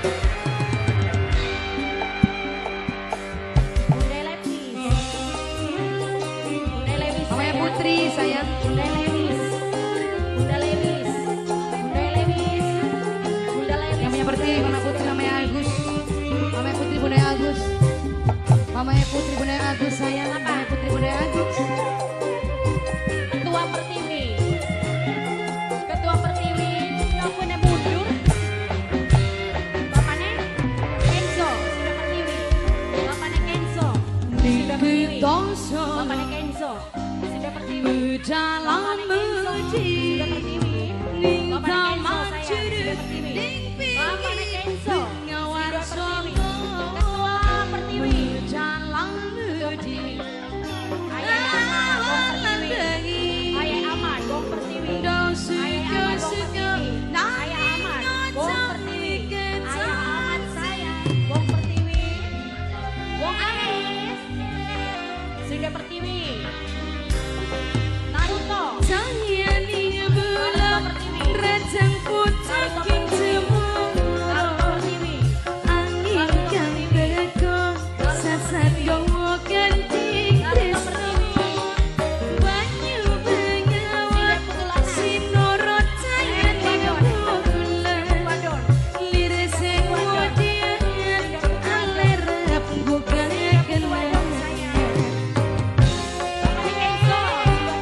Bunda Levis. Bunda Levis. Mamanya Putri sayang. Bunda Levis. Bunda Levis. Bunda Levis. Bunda Levis. Yang punya Pertiwi, Mama Putri namanya Agus. Mamanya Putri Bunda Agus. Mamanya Putri Bunda Agus sayang. Mamanya Putri Bunda Agus. Ketua Pertiwi. Ketua Pertiwi yang punya mundur. Bapaknya Kenzo sudah Pertiwi. Bapaknya Kenzo sudah Pertiwi. Bapaknya Kenzo sudah Pertiwi. Dalam menuju sudah Pertiwi. Bapaknya Kenzo sayang sudah Pertiwi. Bapaknya Kenzo sudah Pertiwi. Ketua Pertiwi. Ketua Pertiwi. Ayah Ahmad Bong Pertiwi. Ayah Ahmad Bong Pertiwi. Ayah Ahmad Bong Pertiwi. Ayah Ahmad saya Bong Pertiwi. Bong Aes sudah Pertiwi. Naruto Cahya ning bulan Naruto Pertiwi. rajang pucuk ing cemoro Naruto Pertiwi. angin kang beko sasat gawa kanthi tresno banyu bengawan sinoro cahya ning bulan lire sing wodian alerep bukan kenal Bapaknya Kenzo sudah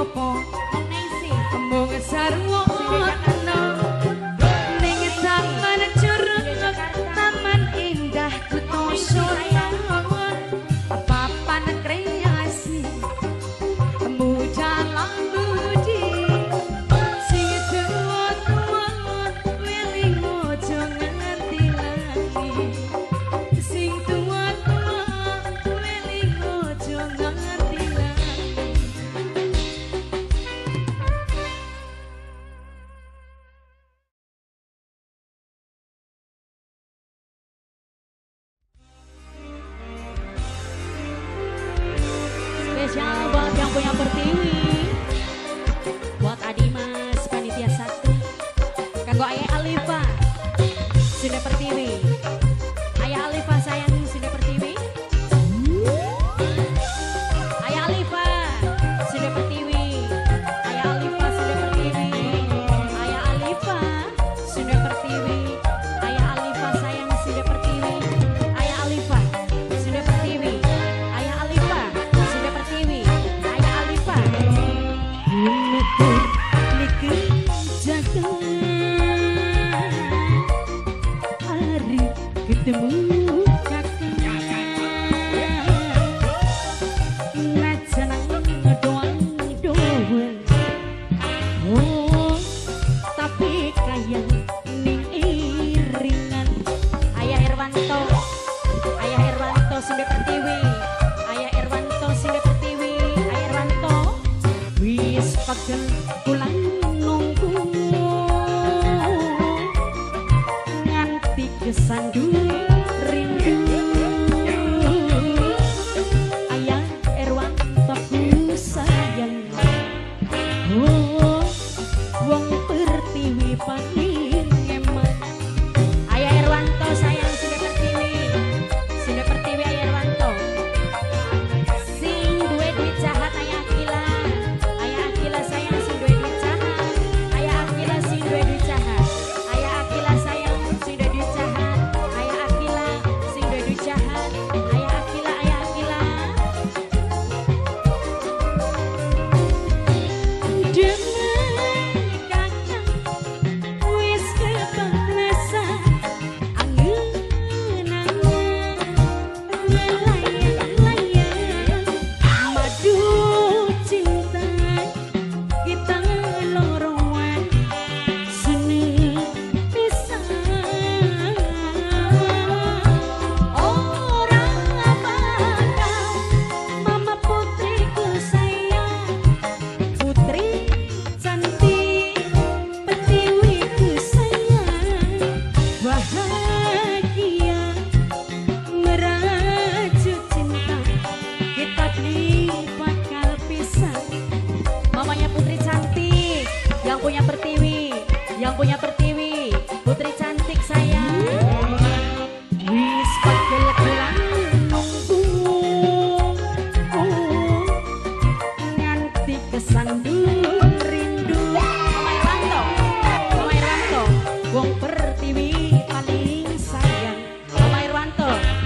apa Nok Nengsi mung sarwono ning taman curug taman indah Kutosaya papan kreasi mujalang budi sing tuwa-tuwa weling ojo nganti lali sing tuwa-tuwa weling ojo nganti lali. spesial buat yang punya Pertiwi, buat Adimas panitia satu, kanggo Ayah Alifa sudah Pertiwi, Ayah Alifa sayang sudah Pertiwi, Ayah Alifa sudah Pertiwi, Ayah Alifa sudah Pertiwi, Ayah Alifa sudah Pertiwi, Ayah Alifa sayang sudah Pertiwi, Ayah Alifa sudah Pertiwi, Ayah Alifa sudah Pertiwi, Ayah Alifa. Gumeter liku jaga hari ketemu kakak ngajanang doang doang oh tapi kayak ning iringan Ayah Irwanto, Ayah Irwanto sudah Pertiwi, Ayah Irwanto sudah Pertiwi, Ayah Irwanto. wis pagel pulang nunggu nganti kesandung rindu Ayah Irwanto ku sayang, oh wong Pertiwi paling eman Ayah Irwanto sayang sudah Pertiwi, sudah Pertiwi Ayah Irwanto. Sing duwe duit jahat Ayah Akila, Ayah Akila sayang sing duwe duit jahat, Ayah Akila sing duwe duit jahat, Ayah Akila sayang sing duwe duit jahat, Ayah Akila sing duwe duit jahat, Ayah Akila, Ayah Akila. dengan kakak wis kebablasan angen-angen melayang-layang madu cinta kita loroan seneng pisan orang bakal mama putriku sayang putri cantik Pertiwiku sayang bahagia merajut cinta kita di bakal pisah. Mamanya Putri cantik, yang punya Pertiwi, yang punya Pertiwi, Putri cantik sayang. Wis pagel pulang nunggu oh, nganti kesandung rindu Mama Irwanto, Mama Irwanto, wong Pertiwi paling sayang Mama Irwanto,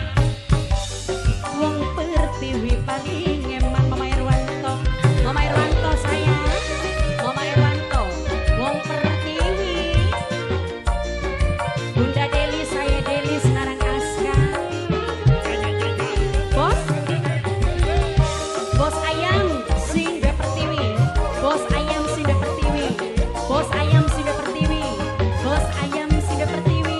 wong Pertiwi paling eman Mama Irwanto, Mama Irwanto sayang, Mama Irwanto, Wong Pertiwi, Bunda Deli saya Deli Senarang Aska, Bos, Bos Ayam sing duwe Pertiwi, Bos Ayam sing duwe Pertiwi, Bos Ayam sing duwe Pertiwi, Bos Ayam sing duwe Pertiwi.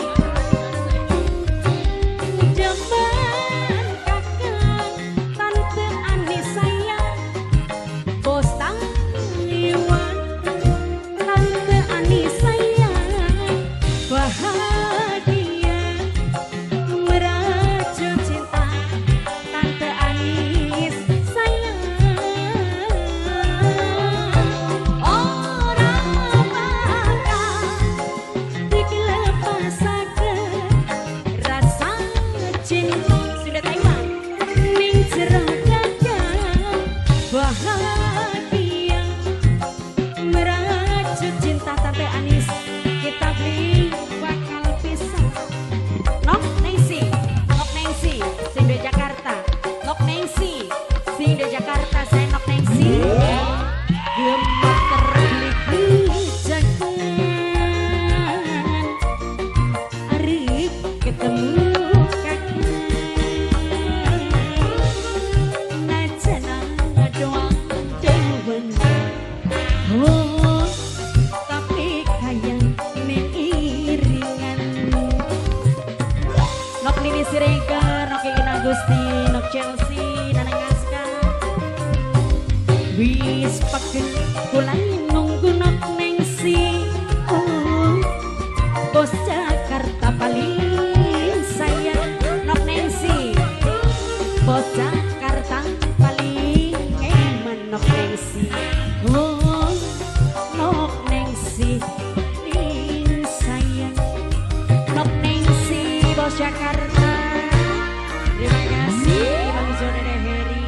Jaman kakak tante Ani sayang bos Taiwan tante Ani sayang bahagia merajut cinta tante Anis sayang orang bakal dilepasaken rasa cinta Sudah Taiwan. ning jero dada bahagia merajut cinta tante Anis kita beli bakal pisah. Nok Nengsi, Nok Nengsi, sing dari Jakarta. Nok Nengsi, sing dari Jakarta, saya Nok Nengsi. Wis peken kulan nunggu nok neng si oh, bos Jakarta paling sayang nok neng si bos Jakarta paling eman nok neng si oh, nok neng si paling sayang nok neng si bos Jakarta. Terima kasih Bang Zona Heri.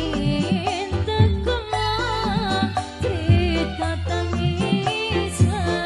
Cerita tangis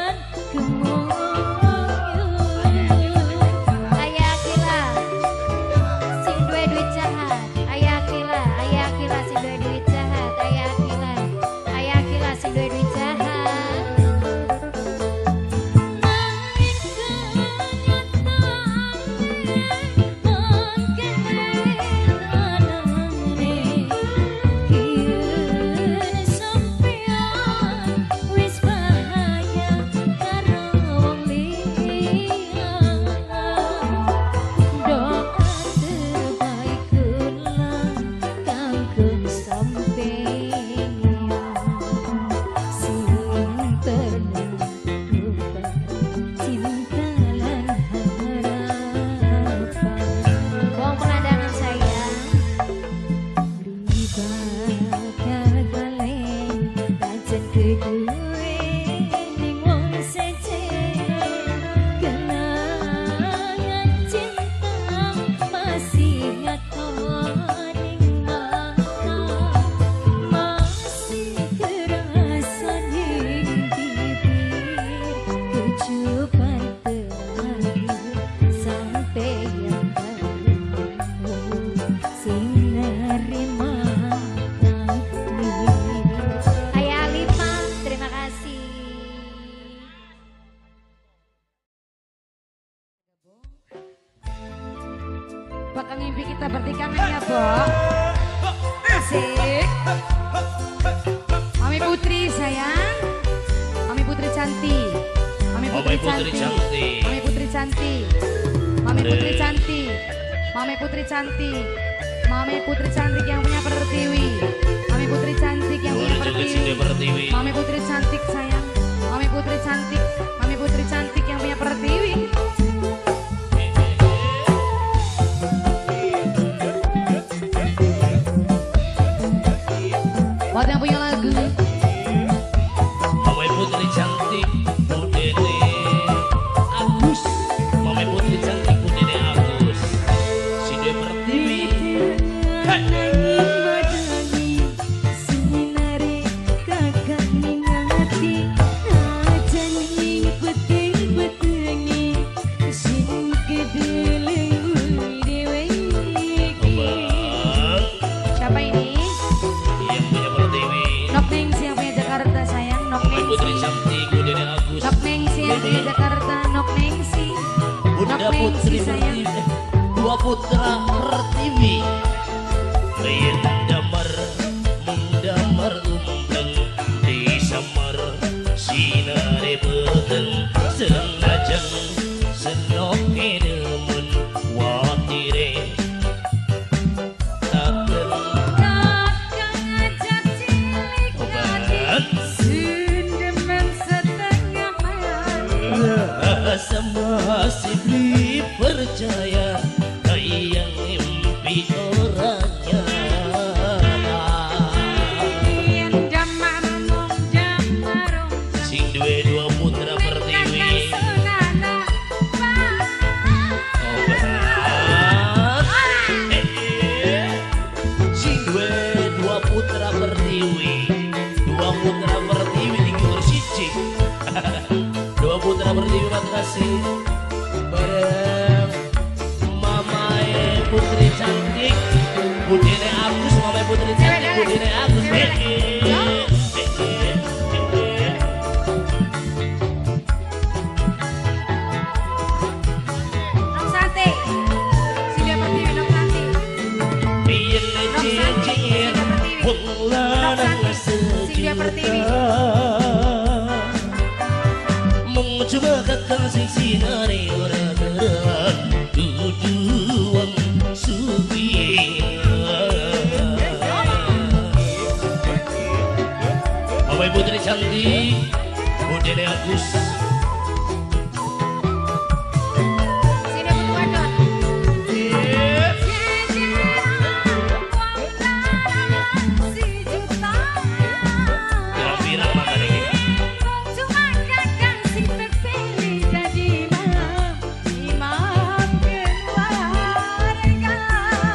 bakal ngimpi kita bertikangan ya, Bo. Asik. Mami Putri sayang. Mami Putri cantik. Mami Putri cantik. Mami Putri cantik. Mami Putri cantik. Mami Putri cantik. Mami Putri cantik yang punya Pertiwi. Mami Putri cantik yang punya Pertiwi. Mami Putri cantik sayang. Mami Putri cantik. Mami Putri cantik yang punya Pertiwi. Buat yang punya lagu. Mami Putri cantik, Budene Agus. Mami Putri cantik, Budene Agus. Si Dwe Pertiwi. Siapa ini? Yang punya Pertiwi. Nok Nengsi yang punya Jakarta sayang. Nok Mami Putri Nengsi. cantik, Budene Agus. Nok Nengsi yang punya Jakarta. Nok Nengsi. Bunda Nok Nengsi Putri sayang. Pertiwi. Dua putra Pertiwi. Lain damar, mundamar umpleng di samar sinare beten senajan senoke demen watire taken Kakang ajak cilik obat sundemen setengah malam. rasa masih dipercaya yang mimpi orangnya. Yen damar mung damar Sing duwe dua putra Pertiwi. sunana Obat. Eh, Sing duwe dua putra Pertiwi. Dua putra Pertiwi tinggi bersiji. Dua putra Pertiwi makasih. Bareng Mamae Putri cantik, Budene Agus. Mamae Putri cantik, Budene Agus. Eh, eh, eh, eh, eh. Nok Santi. Si Dwe Pertiwi Nok Santi. Biyen cincin wong lanang Si Dwe Pertiwi. sejuta mung cuma kakang sing sinare ora geran dudu wong suwi. Mamae Putri cantik, Budene Agus. Si Dwe Putu Wadon. Si juta. Pirang-pirang makan ini. Cuma kakang si terpilih jadi imam, imam keluarga.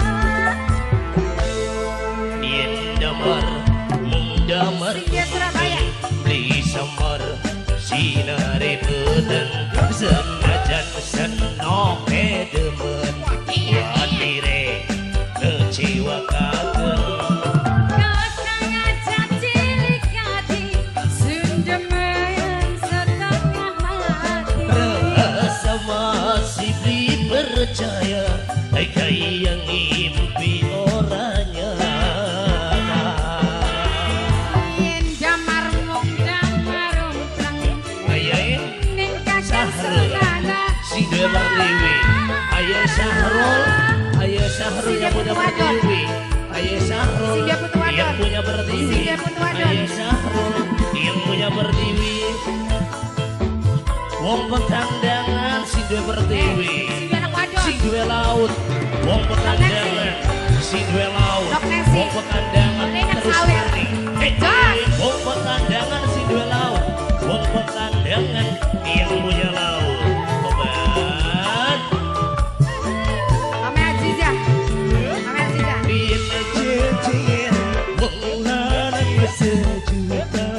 Yen damar mung damar Singgah Surabaya. beli samar sinare beten senajan senoke demen watire ngecewakan. Kakang ajak cilik hati, sundemen setengah mati. Rasa masih dipercaya hai yang mimpi orangnya. Yen damar mung damar umpleng, Ayah ning kakang Sahrul, sunana. si Dwe Pertiwi. Ayah Sahrul, Ayah Sahrul yang punya Pertiwi. Ayah Sahrul Si Dwe Putu Wadon. yang punya Pertiwi. Si Dwe Putu Wadon. Ayah Sahrul yang punya Pertiwi. Wong pekandangan si Dwe Pertiwi. Si Dwe anak wadon. Si Dwe laut. Wong pekandangan si Dwe laut. Nok Nengsi. Wong pekandangan Mendingan terus sawir. mati. Eh, Jos. eh, Wong pekandangan si Dwe laut. Wong pekandangan yang punya laut. Obat. Ame Aziza. Ame Aziza. Biyen cincin wong lanang sejuta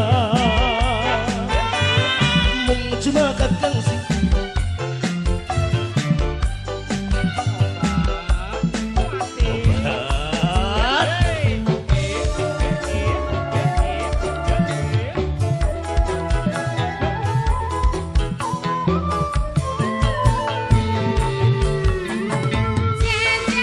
mung cuma kakang sing Cincin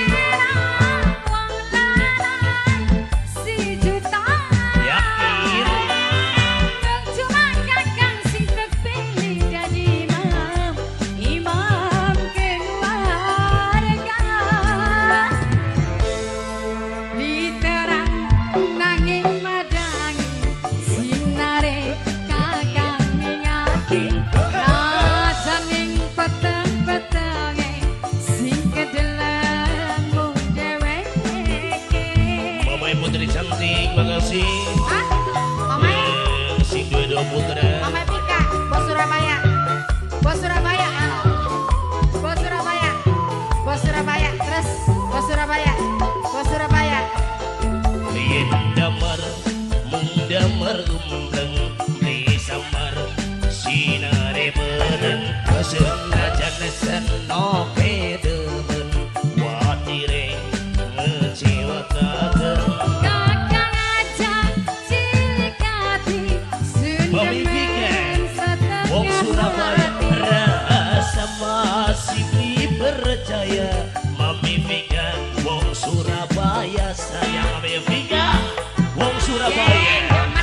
Santi. Najaning peteng-petengi sing kedelan mung dheweke. Mamai putri cantik, makasih. Ah, Mamai, Eh, sing dua-dua putra. Mamai Pika, Bos Surabaya. Bos Surabaya. ah. Bos Surabaya. Bos Surabaya. Terus Bos Surabaya. Bos Surabaya. Yen damar, mung damar gumbleng, beli samar, sinare beneng, senajan senoke demen, watire ngecewakan. Kakang aja cilik hati Mami sundemen Pika, wong setengah Surabaya hati. rasa masih dipercaya. Mami Pika, wong Surabaya sayang. Mami Pika, wong Surabaya.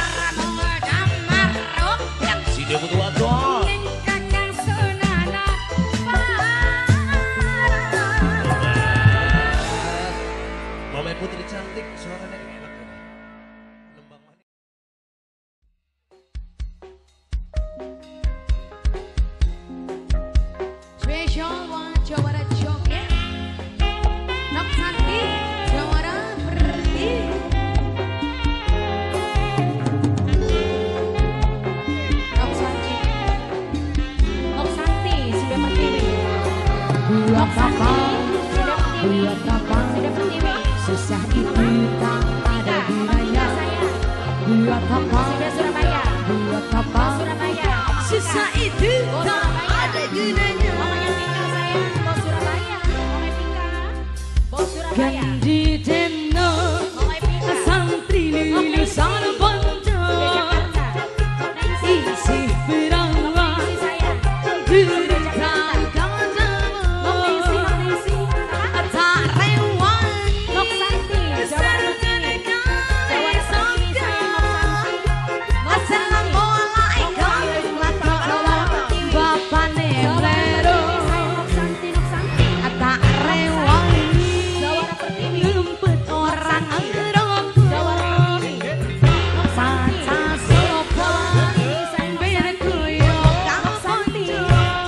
Si dia butuh atuh. Mami putri cantik, suaranya enak. Lembang manis. Special one Jawara Joget Nok Santi Jawara Perti Nok Santi Nok Santi sudah pertiwi. Buat apa Sudah pertiwi. Buat apa Sudah pertiwi. Susah itu tak ada gunanya Buat apa Sudah Surabaya. Buat apa Surabaya. Susah itu Bos tak Surabaya. ada gunanya Mamanya Pika sayang. Bos Surabaya. Mamanya Pika. Bos Surabaya. Ganti deno Mamanya Pika. Santri lulusan Ponco Jakarta. Nancy. Isi berawal Nancy sayang. Durikan Nok kajamu Nancy. Nok Nancy. Tak rewan Nok Santi. Jawara Pertiwi. Jawara Pertiwi sayang. Nok Santi. Assalamualaikum Bapane Mlero Nok Santi. Nok Santi. Tak rewan Jawara Pertiwi. Ngumpet orang ngerokok Jawara Pertiwi. Nok Santi. Saca sopa Ben kuyo kaponco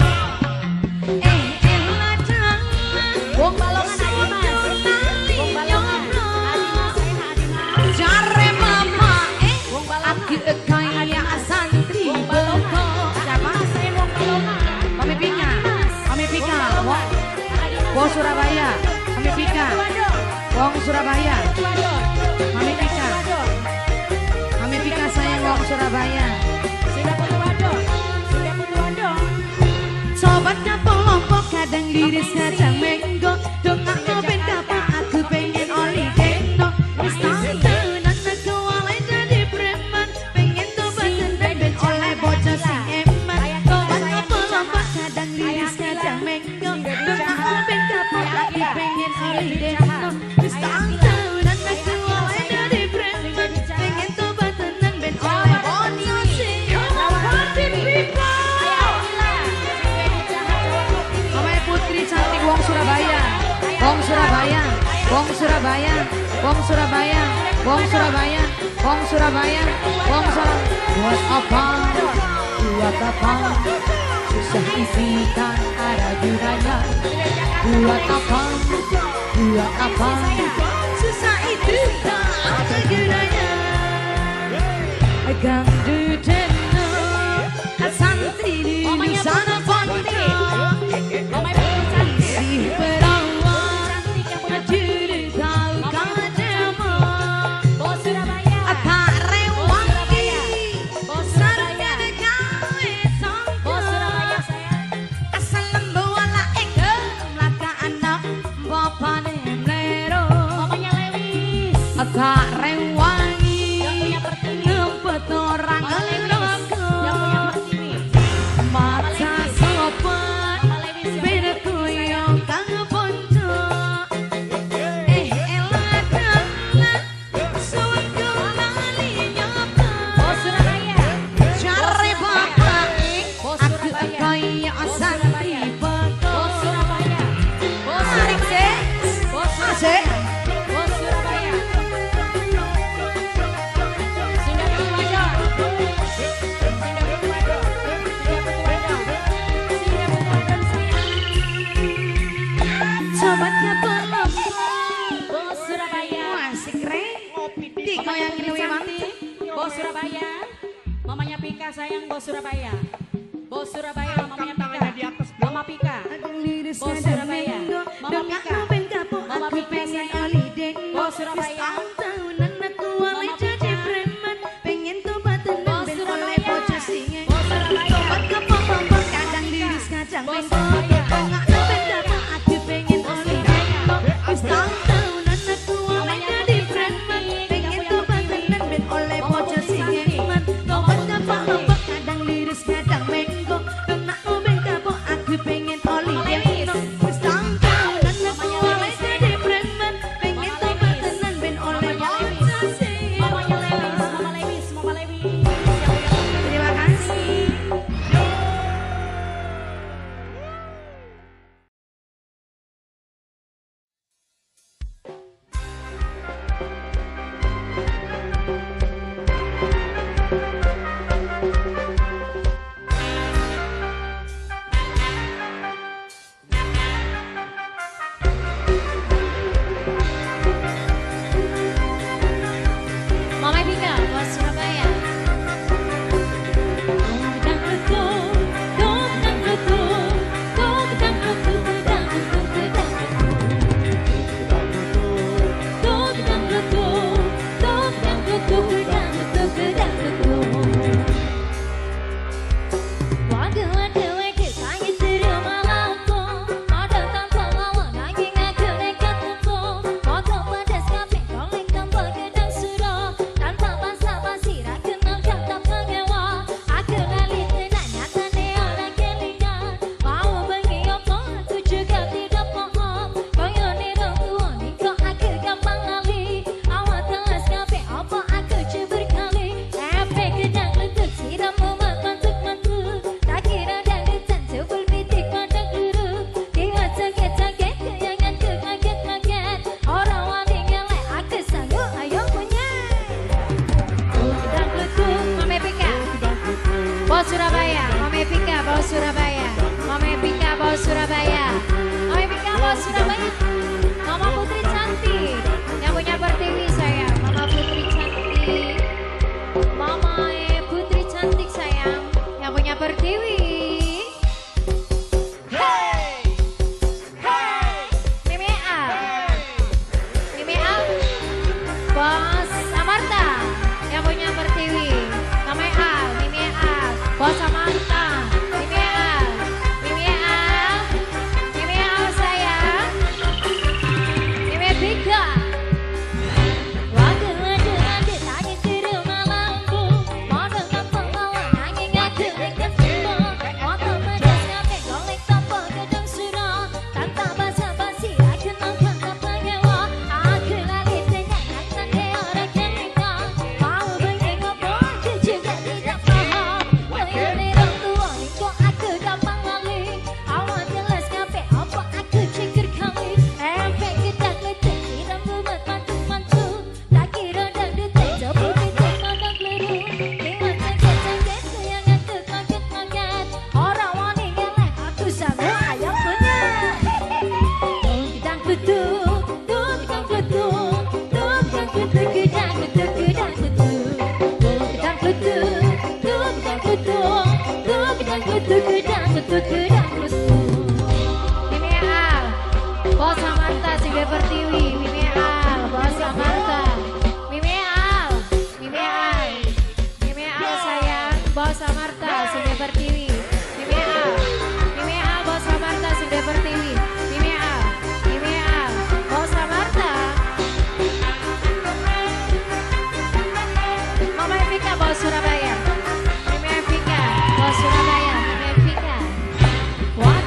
Eh elah jangan Wong Balongan Adi Mas. Wong Balongan. Adi Mas sayang. Adi Mas. Jare mama eh Wong Balongan. Aku kaya santri Wong Balongan. beko Siapa sayang Wong Balongan? Kami Pika Kami Pika Wong Wong Balongan. Adi Mas. Wong Surabaya Kami Pika Waduh. Wong Surabaya Waduh. Kami Pika Waduh. Kami Pika sayang Wong Surabaya Sudah putu waduh. Sudah putu waduh. Sobatnya kelompok kadang liris kadang menggo Dongak ngoben kapal aku pengen oli keno Wis tahunan aku walai jadi preman Pengen tobat dan ben oleh bocah sing eman Sobatnya kelompok kadang liris kadang menggo Dongak ngoben kapal aku pengen oli keno Wis tahunan aku walai jadi preman Pengen tobat dan ben oleh bocah sing eman Party people Mamanya Putri cantik Wong Surabaya Wong Surabaya Wong Surabaya Wong Surabaya Wong Surabaya Wong Surabaya Wong Surabaya Buat apa Buat apa Susah isi tak ada gunanya Buat apa Buat apa Susah itu tak ada gunanya Ganggu deno Santri di Mamanya sana Putri cantik. Mamanya Putri cantik. Si berawal Cantik yang punya Juri tahu kajamu Bos Surabaya. Tak rewangi Bos Surabaya. Sarjana gawe sangka Bos Surabaya sayang. Asal lembu wala eke Melaka anak bapane mlero Mamanya Lewis. Tak rewangi Yang punya Pertiwi. Ngempet orang Bos Surabaya. Bos Surabaya, mamanya Pika. Tangannya di atas, bro. Mama Pika. Bos Surabaya. Mama Pika. Mama Pika sayang. Bos Surabaya. Mama Pika. Pengen tobatan ben oleh bocah singe. Bos Surabaya. Tobat kapok-kapok kadang liris kadang Bos mengko. Surabaya. Tengah ben kapok aku pengen oleh. Wis tahu tahunan aku oleh jadi preman. Pengen tobatan ben oleh bocah singe. Tobat kapok-kapok kadang liris kadang mengko. Tengah ben kapok aku pengen oleh. Wis tahu tahunan aku oleh jadi preman. Pengen tobatan ben oleh bocah singe. Mamanya Lewis, Mama Lewis, Mama Lewis. Terima kasih. Mama Pika, Bos Surabaya. Bos Surabaya, Mama Pika, Bos Surabaya, Mama Pika, Bos Surabaya, Mama Pika, Bos Surabaya, Mama Putri cantik, yang punya Pertiwi sayang, Mama Putri cantik, Mama Putri cantik sayang, yang punya Pertiwi. Hey, hey, Mimi Al, Mimi Al, Bos Amarta, yang punya Pertiwi, Mama Al, Mimi Al. Bos Samantha, Mimi Al, Mimi Al, Mimi Al sayang, Mimi Pika. Waduh, waduh, waduh, tanya ke rumah lampu, mau dengar pengawan, nanya nggak dekat semua, mau pedas ngapain golek tombol gedung surau, tanpa basa-basi, aku nongkrong tanpa nyawa, aku lari dengan nyatanya orang yang minta, mau pengen ngobrol, aku juga tidak paham. Mimi Al, Bos Samantha, Singga Pertiwi, Mimi Al, Bos Samantha, Mimi Al, Mimi Al, Mimi Al sayang, Bos Samantha, Singga Pertiwi, Mimi Al, Mimi Al, Bos Samantha, Singga Pertiwi, Mimi Al, Mimi Al, Bos Samantha, Mama Pika, Bos Surabaya, Mimi Pika, Bos Surabaya, Mimi Pika. Wah.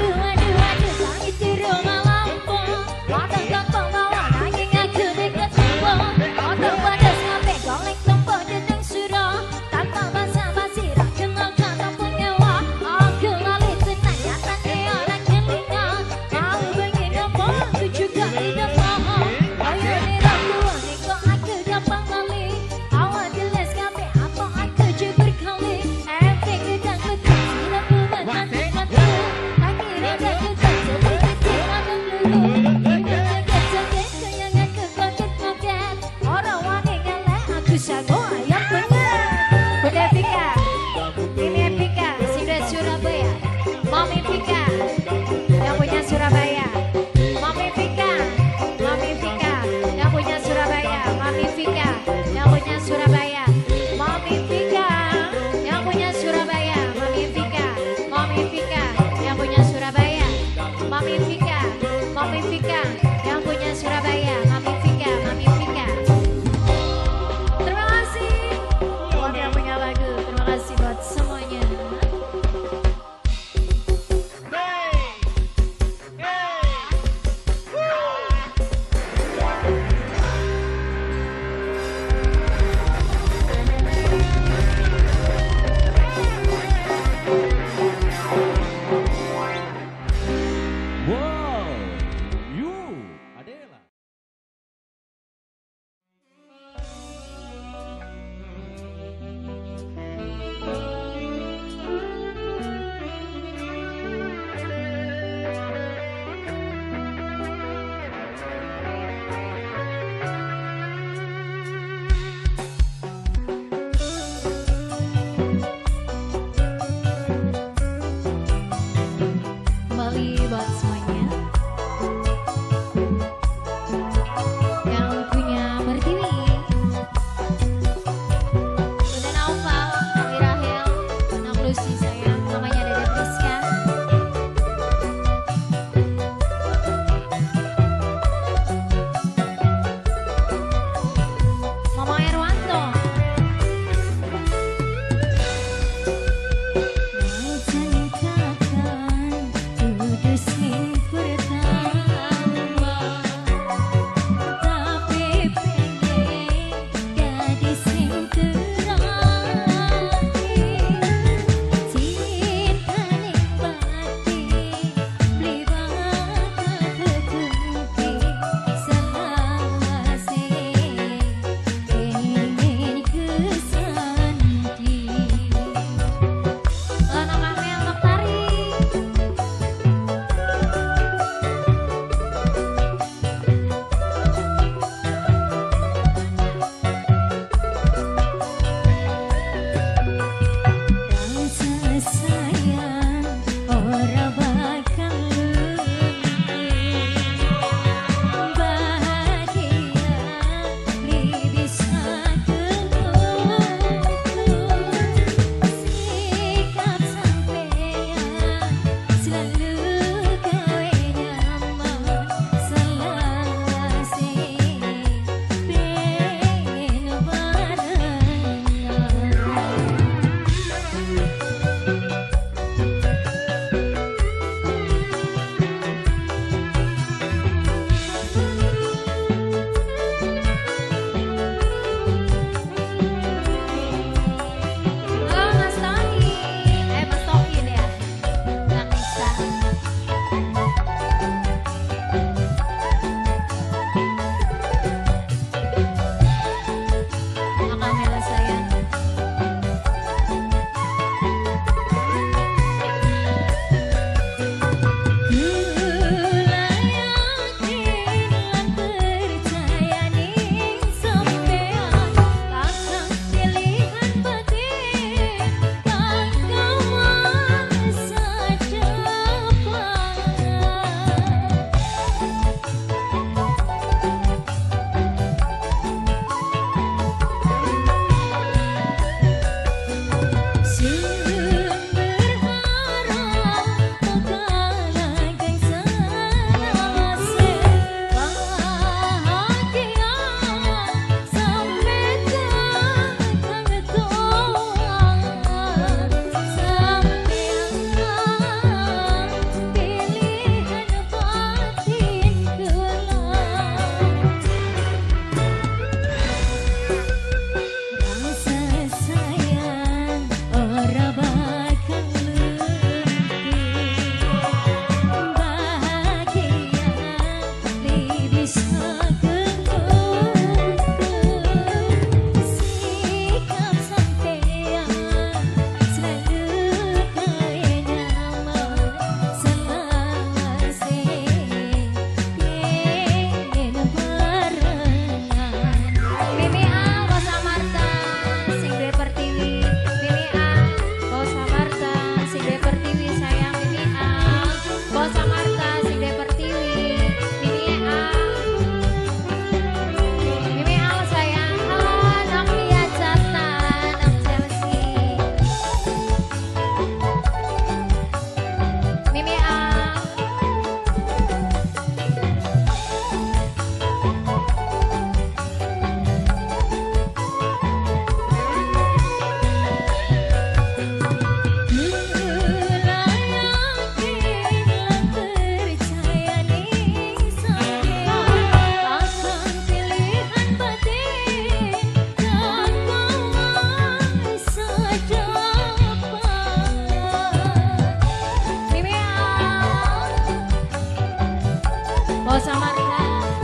Rosa Marta.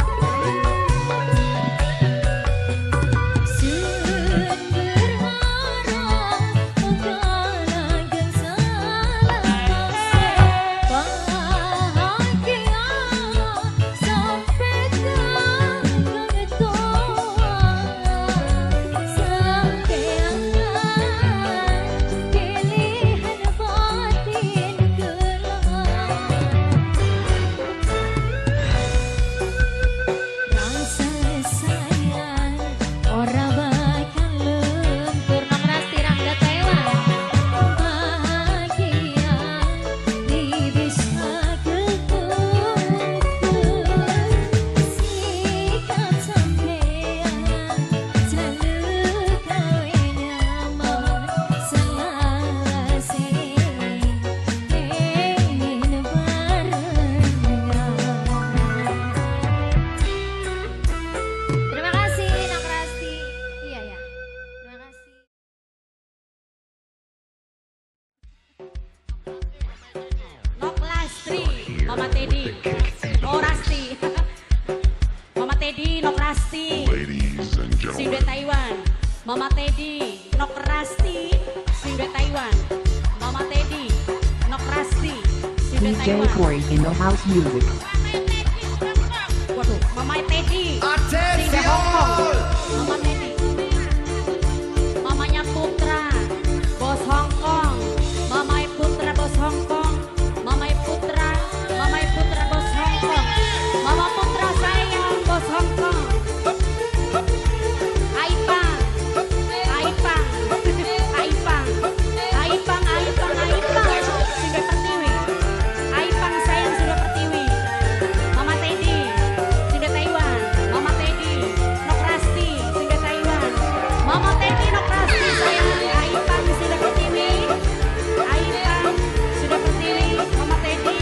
Mama Teddy, oh Rasti, Mama Teddy, Nok Rasti, Ladies and Sinde gentlemen, Taiwan, Mama Teddy, Nok Rasti, Sinde Taiwan, Mama Teddy, Nok Rasti, Sinde D J Taiwan. Corey in the house music. Waduh, Mama Teddy, Sinde Hong Kong, Mama Teddy, Mamanya Putra, Bos Hong Kong, Mamai Putra Bos Hong Kong, Mamai Putra, Mamai Putra Bos Hong Kong, Mama Putra sayang Bos Hong Kong, Aipang, Aipang, Aipang, Aipang, Aipang, Aipang, Sinde Pertiwi, Aipang sayang Sinde Pertiwi, Mama Teddy, Sinde Taiwan, Mama Teddy, Nok Rasti, Sinde Taiwan, Mama Teddy, Nok Rasti sayang Aipang Sinde Pertiwi, Aipang Sinde Pertiwi, Mama Teddy,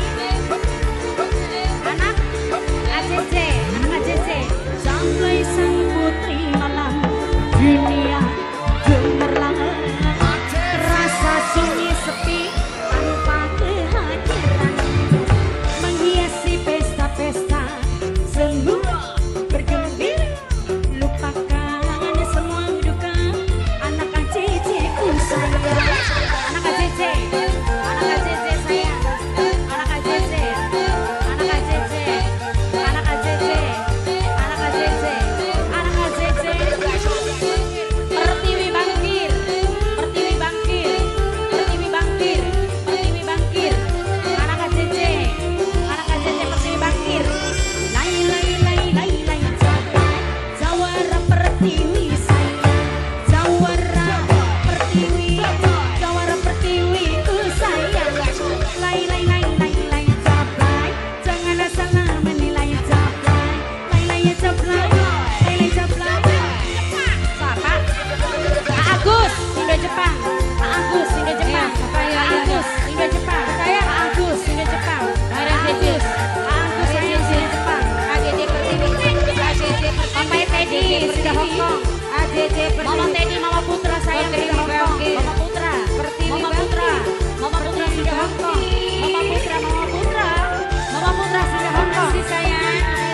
anak A C C, anak A C C, Sampai sang putri malam dunia gemerlang, rasa sunyi sepi tanpa kehadiran menghiasi pesta-pesta semua bergembira, lupakan semua duka anak A C C ku sayang, anak A C C, anak A C C sayang, anak A C C, anak A C C, anak A C C, anak A C C, anak A C C, Pertiwi bangkir, Pertiwi bangkir, Pertiwi bangkir, Pertiwi bangkir, anak A C C, anak A C C Pertiwi bangkir, lai lai lai lai lai capai jawara pertiwi sayang, jawara pertiwi, jawara pertiwi ku sayang, lai lai lai lai lai capai jangan salah menilai capai, lai lai capai, lai lai capai. siapa? A Agus, Indo Jepang, A Agus, Indo Jepang, A Agus, Indo Jepang, saya A Agus, Indo Jepang, A Agus, A Agus sayang Indo Jepang, A G J Pertiwi, A G J Mama Teddy, sudah Hong Kong, A G J Mama Teddy, Mama Putra sayang sudah Hong Kong, Mama Putra, Mama Putra, Mama Putra sudah Hong Kong, Mama Putra, Mama Putra, Mama Putra sudah Hong Kong, sayang.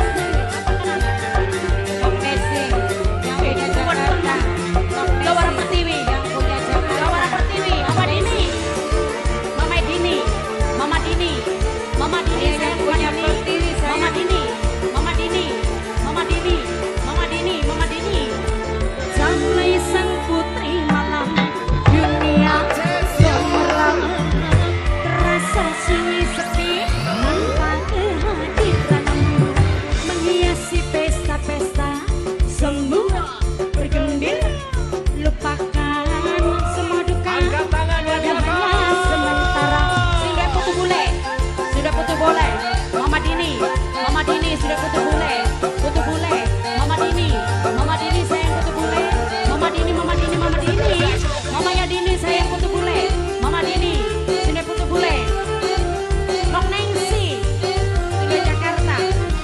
Yang punya Jakarta, Jawara Pertiwi, yang punya Jakarta, Jawara Pertiwi, Mama Dini, Mama Dini, Mama Dini, Mama Dini, saya punya Pertiwi, Mama Dini, Mama Dini, Mama Dini, Mama Dini, Mama Dini. Sampai sang putri malam dunia gemerlang, terasa sunyi sepi tanpa kehadiran menghiasi pesta-pesta semua bergembira, lupakan semua duka hanya sementara. Sudah putu bule, sudah putu bule, Mama Dini, Mama Dini sudah putu bule, putu bule, Mama Dini, Mama Dini sayang putu bule, Mama Dini, Mama Dini, Mama Dini, Mamanya Dini sayang putu bule, Mama Dini sudah putu bule, Nok Nengsi, sudah Jakarta.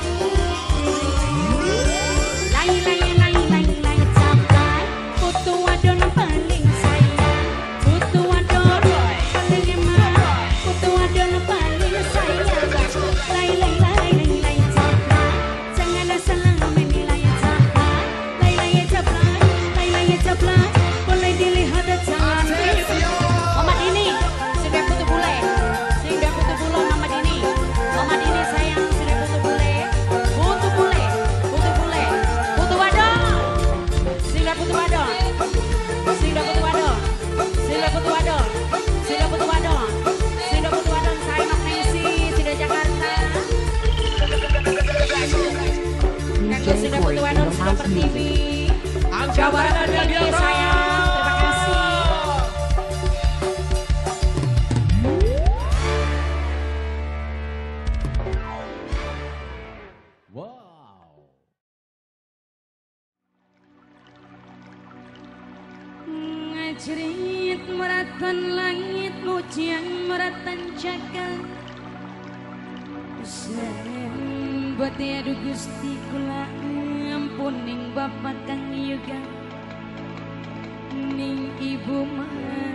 Lai lai lai lai lai capai putu wadon paling sayang, putu wadon paling emak, putu wadon paling sayang, lai lai lai lai lai capai Pertiwi. Jawara Pertiwi sayang. Terima kasih. Wow. Ngajrit meratan langit mujian meratan jagat. Buat adu Gusti kula ampuning bapak kang yoga ning ibu mah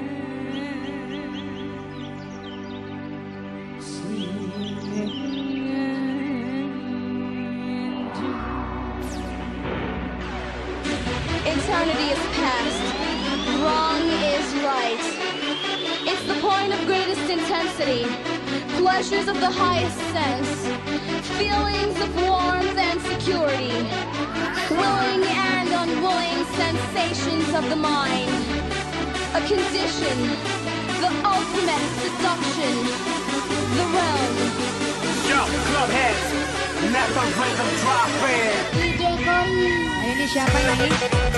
Eternity is past. Wrong is right. It's the point of greatest intensity. Pleasures of the highest sense. Feelings of warmth and security. Willing and unwilling sensations of the mind. A condition. The ultimate seduction. The realm. Yo, club heads. Let the rhythm drop in. Ayo ini siapa ini?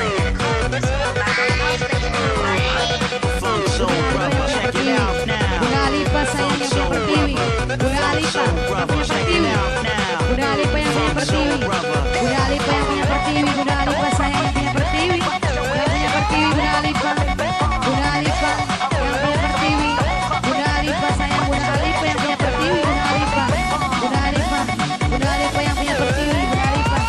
Bunda Alipa sayang yang punya Pertiwi. Bunda Alipa punya Pertiwi. Bunda Alipa yang punya Pertiwi. Bunda Alipa yang punya Pertiwi. Bunda Alipa sayang yang punya Pertiwi. Yang punya Pertiwi Bunda Alipa. Bunda Alipa yang punya Pertiwi. Bunda Alipa sayang Bunda Alipa yang punya Pertiwi. Bunda Alipa. Bunda Alipa. Bunda Alipa yang punya Pertiwi. Bunda Alipa.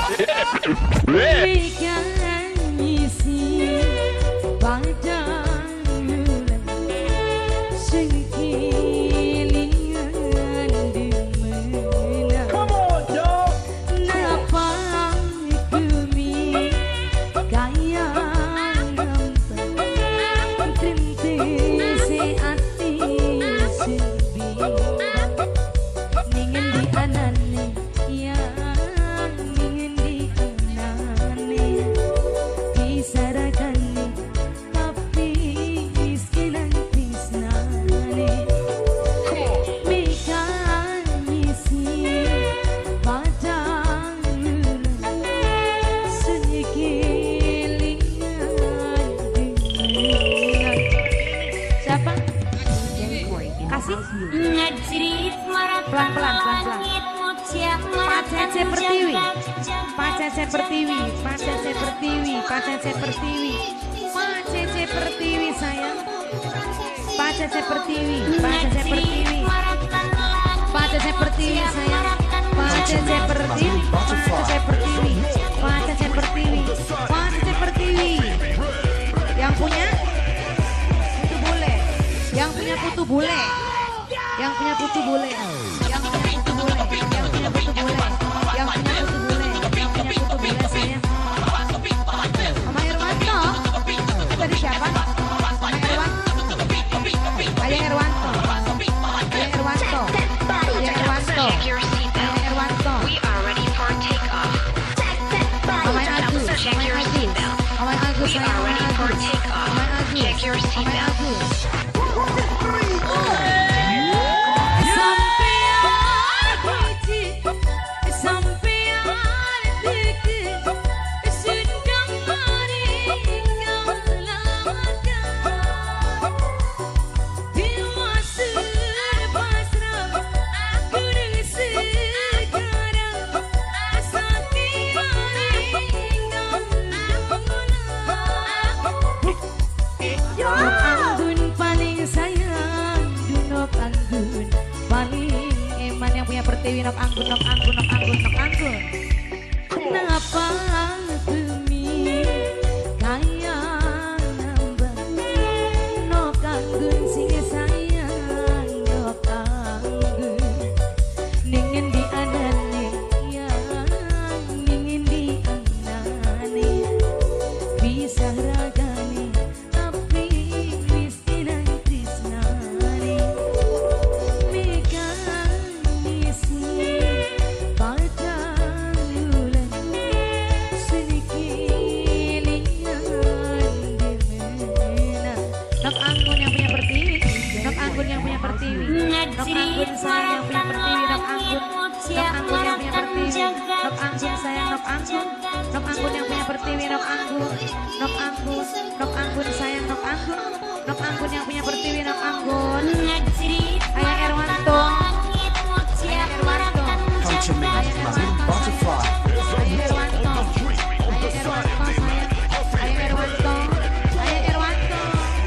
Pelan-pelan, pelan-pelan. Pak Cece Pertiwi, Pak Cece Pertiwi, Pak Cece Pertiwi, Pak Cece Pertiwi, Pak Cece Pertiwi sayang. Pak Cece Pertiwi, Pak Cece Pertiwi, Pak Cece Pertiwi sayang. Pak Cece Pertiwi, Pak Cece Pertiwi, Pak Cece Pertiwi, Pak Cece Pertiwi. Yang punya putu bule, yang punya putu bule, yang punya putu bule. Yang punya putu bule, yang punya putu bule, yang punya putu bule, yang punya putu bule saya. Mama Irwanto, tadi siapa? Mama Irwanto, Ayah Irwanto, Ayah Irwanto, Ayah Irwanto, Ayah Irwanto. Mama Agus, Mama Agus, Mama Agus, saya Mama Agus, Mama Agus, Mama Agus. Pertiwi nok anggun nok anggun nok anggun nok anggun. Kenapa bumi kaya nambah nok anggun sing sayang nok anggun. Ningen di anane ya ningen di anane bisa ragane tapi miskinan tresnane. Nok anggun sayang yang punya Pertiwi, nok anggun, nok anggun yang punya Pertiwi, nok anggun sayang, nok anggun. Anggun, Nok Anggun yang punya Pertiwi, Nok Anggun, Nok Anggun, Nok Anggun sayang Nok Anggun, Nok Anggun yang punya Pertiwi, Nok Anggun. Ayah Erwanto, Ayah Erwanto, Come to me, my little butterfly. Ayah Erwanto, Ayah Erwanto sayang, Ayah Erwanto, Ayah Erwanto.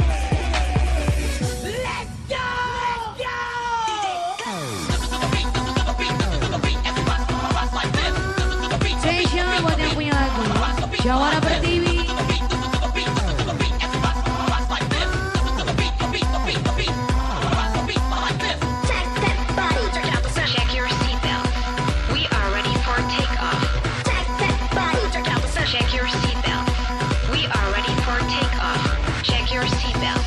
Spesial buat yang punya lagu Jawara Pertiwi. Check your seatbelt. We are ready for takeoff. Check your seatbelt. We are ready for takeoff. Check your seatbelt.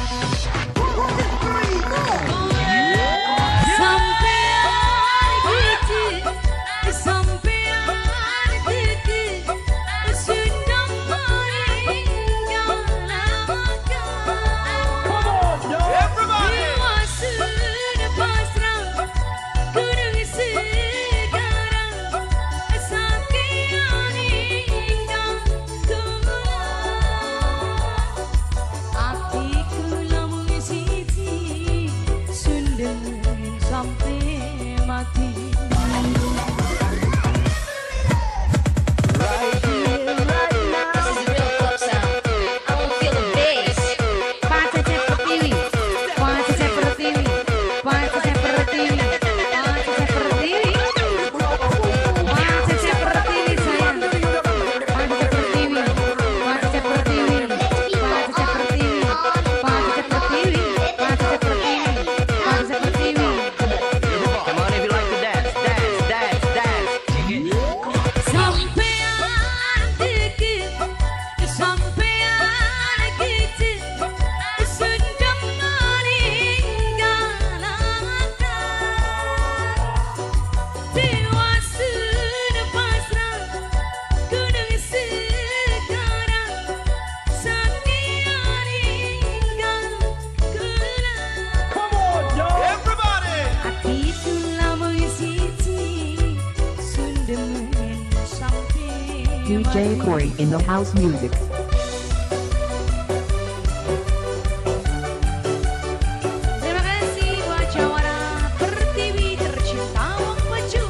D J Corey in the house music. Terima kasih buat Jawara Pertiwi tercinta Wong Maju.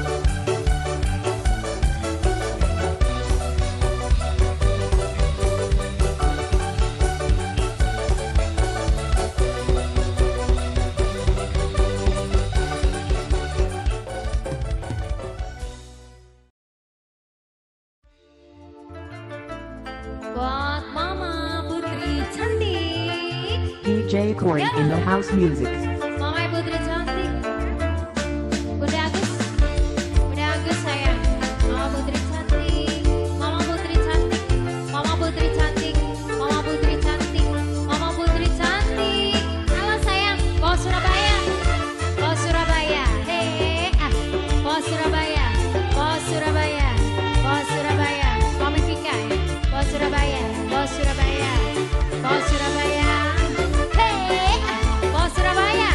Buat Mama Putri cantik, D J Corey in the house music. Mama Putri cantik, Bunda Agus, Bunda Agus sayang, Mama Putri cantik, Mama Putri cantik, Mama Putri cantik, Mama Putri cantik, Mama Putri cantik. Halo sayang, Bos Surabaya, Bos Surabaya, hei, ah, Bos Surabaya, Bos Surabaya, Bos Surabaya, Mami Vika ya. Bos Surabaya, Bos Surabaya, Bos Surabaya, hei, Bos Surabaya.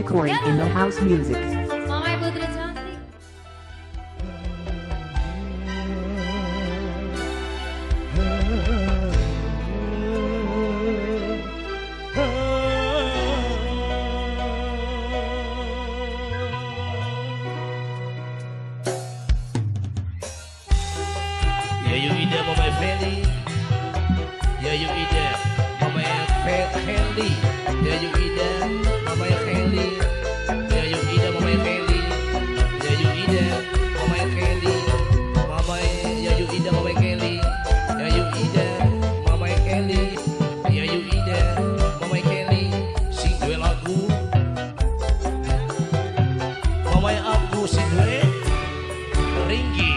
Corey in the house music. Mama Putri cantik. Yayu Ida Mama Feli, Yayu Ida Mama Feli, Yayu Ida Mama Feli, Yayu Ida Mama Feli, Yayu Ida Mama Feli, Mama Yayu Ida Mama Feli, Yayu Ida Mama Feli, Yayu Ida Mama Feli, sing dua lagu, Mama aku sing dua ringgi.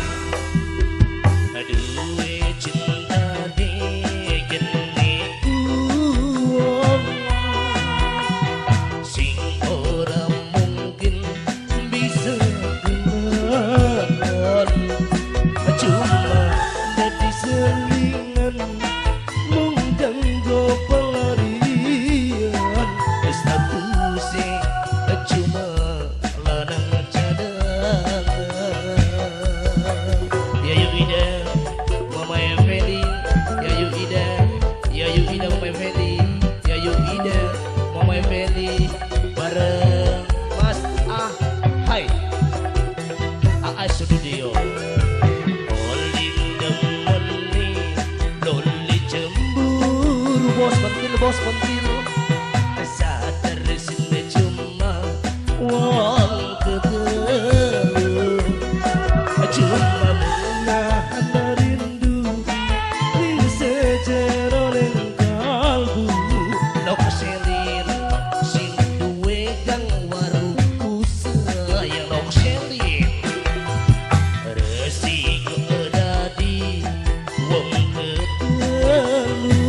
Studio Olin demoni loli cemburu bos pentil bos pentil sadar sini cuma wong ketelu cuma menahan rindu di sejeroning kalbu nok selin sing duwe kang waruku sayang nok selin resiko dadi wong ketelu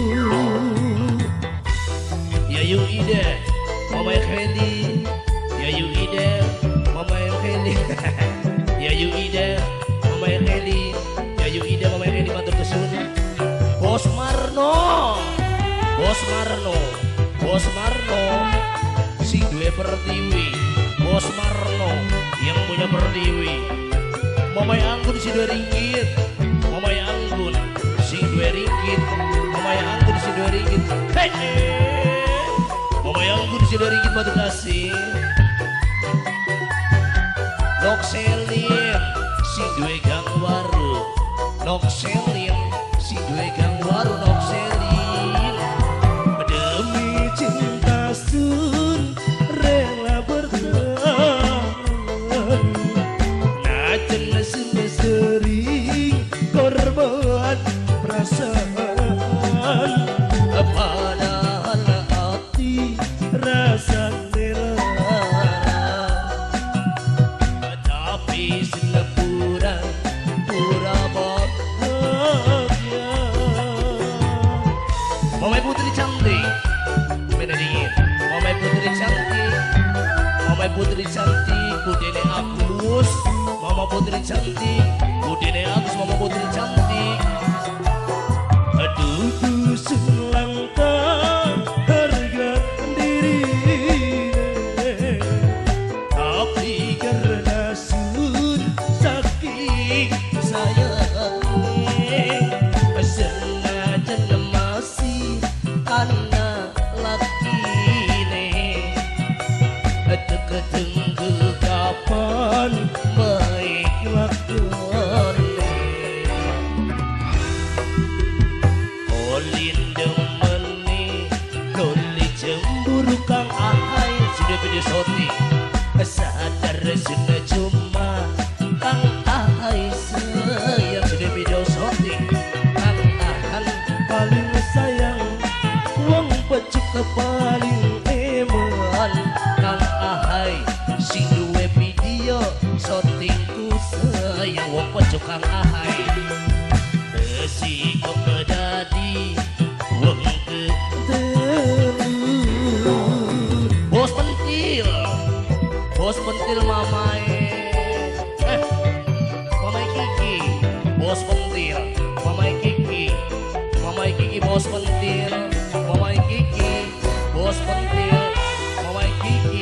Yayu Ida Mama Feli, Yayu Ida Mama Feli, Yayu Ida Mama Feli, Yayu Ida Mama Feli matur kesun Bos Marno, Bos Marno, Bos Marno sing duwe Pertiwi, Bos Marno yang punya Pertiwi. Mama Anggun si dua ringgit, Mama Anggun si dua ringgit, Mama Anggun si dua ringgit. Hei, Mama Anggun si dua ringgit batu kasih. Nok Selin si dua gang waru, Nok Selin si dua gang waru, Nok Selin. Demi cinta sun rela bertahan. Sudah sering korban perasaan padahal hati rasa rela tapi selepura pura bahagia. Mama Putri cantik beda dingin, Mama Putri cantik, Mama Putri cantik kudene Agus, Mama Putri cantik, kudene Agus, Mama Putri cantik. Aduh dusun langka harga diri, tapi karena sun sakit sayang sengaja masih anak laki ne ketengge kapan baiklah kone Olin demeni loli cemburu kang ahai sudah video shooting sadar sudah cuma kang ahai sayang sudah video shooting kang ahan paling sayang wong pecuk paling eman kang ahai sing duwe video shootingku sayang wong pecuk kang ahai resiko kedadi wong ketelu bos pentil bos pentil mamae eh mamae Kiki bos pentil mamae Kiki mamae Kiki bos pentil mamae Kiki bos pentil mamae Kiki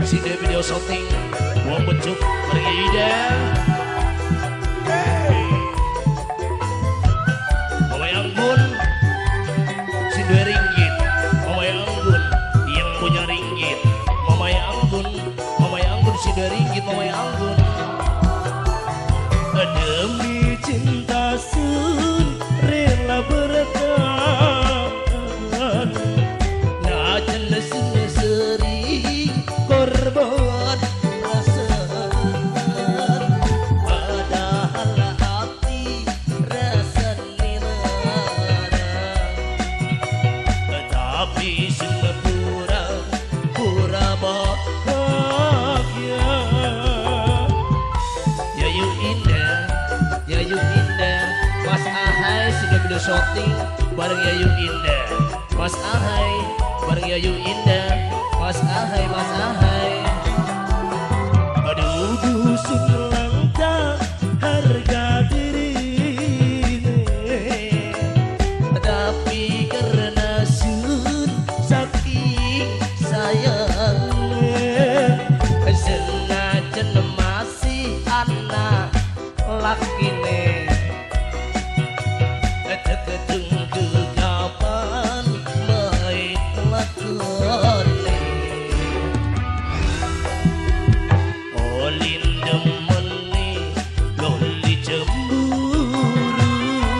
si de video shooting wong becuk pergi dah. Hey. Mamai Anggun si dua ringgit. Mamai Anggun yang punya ringgit. Mamai Anggun, Mamai Anggun si dua ringgit. Mamai Anggun. Demi cinta sun rela bertahan, Najan lesnya sering korban perasaan, padahal hati rasa nilada, tetapi sudah pura pura bahagia. Yayu indah, Yayu indah, Mas Ahai sudah video shooting bareng Yayu indah. Mas Ahai bareng Yayu indah, Mas Ahai, Mas Ahai. aduh dusun langka harga diri, Tapi karena sun saking sayang, senajan masih anak laki ne, tunggu kapan baik lakone. Olin demeni loli cemburu,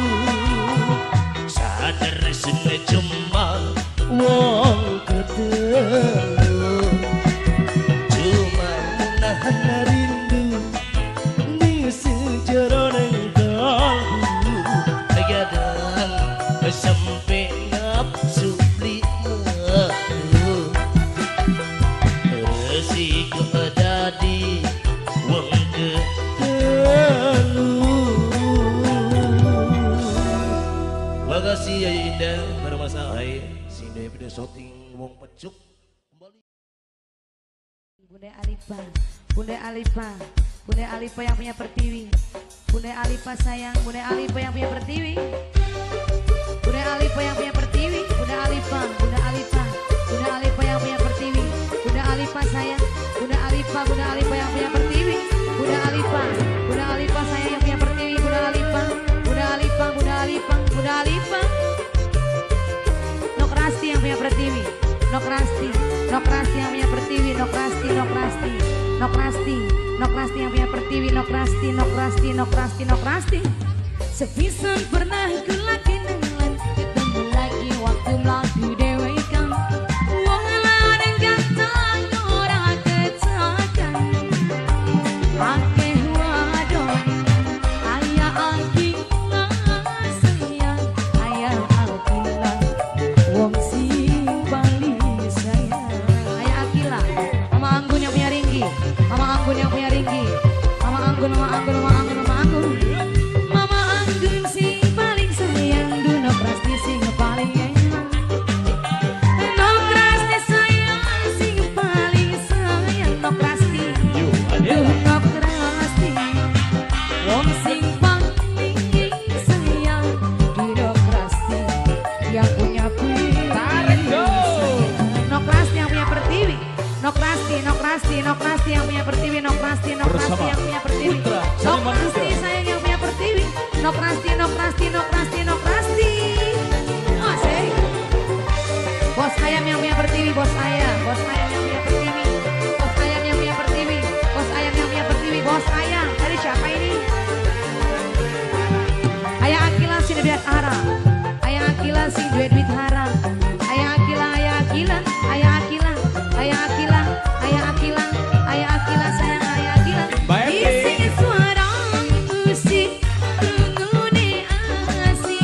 sadar sene cuma wong ketelu cuma menahan rindu di sejeroning kalbu. kadang sampai nafsu beli madu, resiko dadi wong ketelu. Makasih ya Indah bareng Mas Ahai si Indah video shooting wong pecuk. Bunda Alifa, Bunda Alifa, Bunda Alifa yang punya Pertiwi. Bunda Alifa sayang, Bunda Alifa yang punya Pertiwi. Bunda Alifa yang punya Pertiwi, Bunda Alifa, Bunda Alifa, Bunda Alifa yang punya Pertiwi. Bunda Alifa sayang, Bunda Alifa, Bunda Alifa yang punya Pertiwi. Bunda Alifa, Bunda Alifa sayang yang punya Pertiwi. Bunda Alifa, Bunda Alifa, Bunda Alifa, Bunda Alifa. Nok Rasti yang punya Pertiwi. Nok Rasti, Nok Rasti yang punya Pertiwi. Nok Rasti, Nok Rasti, Nok Rasti, Nok Rasti yang punya Pertiwi. Nok Rasti, Nok Rasti, Nok Rasti, Nok Rasti. Sepisan pernah kulaki dengan ketemu lagi waktu melaku dewe kan. Wong lanang ganteng ora ketakan. Akeh wadon aya akila sayang, aya akila wong sing bali sayang. Aya akila, Mama Anggun yang punya ringgi, Mama Anggun yang punya ringgi. Mama Anggun, Mama Anggun, Mama Anggun, Mama Anggun. Mama Anggun sing paling sayang, Nok Rasti sing paling enak. Nok Rasti sayang sing paling sayang, Nok Rasti. Duh Nok Rasti, wong sing paling sayang di Nok Rasti yang punya Pertiwi. Nok Rasti yang punya Pertiwi. Nok Rasti, Nok Rasti, Nok Rasti yang punya Pertiwi. Nok Rasti, Nok Rasti yang punya Pertiwi. Nok Rasti sayang yang punya Pertiwi. Nok Rasti, Nok Rasti, Nok Rasti, Nok Rasti. Asik. Bos ayam yang punya Pertiwi, bos ayam, bos ayam yang punya Pertiwi. Bos ayam yang punya Pertiwi. Bos ayam yang punya Pertiwi, bos ayam. Dari siapa ini? Ayah Akila si duit hara. Ayah Akila si duit duit hara. Ayah Akila, Ayah Akila, Ayah Akila, Ayah Akila, Ayah Akila, Ayah Akila sayang Ayah Akila. Isi suara musik, nune asih.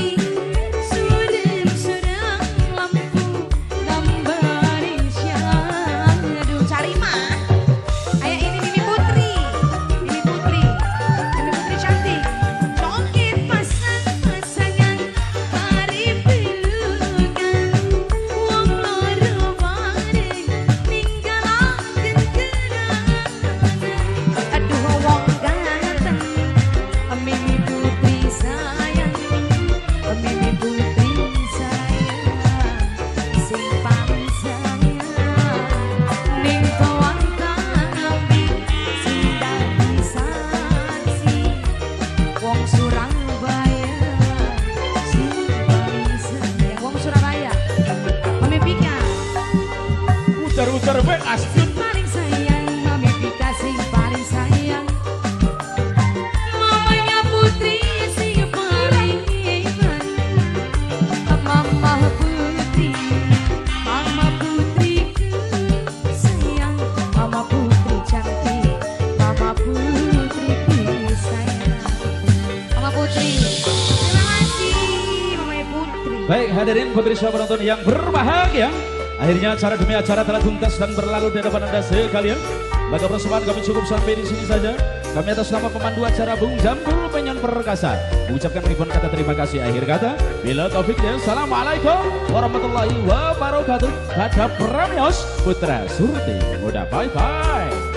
Bocor baik asli. paling sayang, Mami Vika sing paling sayang. Mamanya Putri sing paling manis. Mama Putri, Mama Putri ku sayang, Mama Putri cantik, Mama Putri ku sayang. Mama Putri. Terima kasih, Mama Putri. Baik hadirin pemirsa penonton yang berbahagia, akhirnya acara demi acara telah tuntas dan berlalu di hadapan anda sekalian. Maka persembahan kami cukup sampai di sini saja. Kami atas nama pemandu acara Bung Jambul Penyon Perkasa mengucapkan ribuan kata terima kasih. Akhir kata, bila taufiknya, assalamualaikum warahmatullahi wabarakatuh. Kata Pramios Putra Surti Muda, bye bye.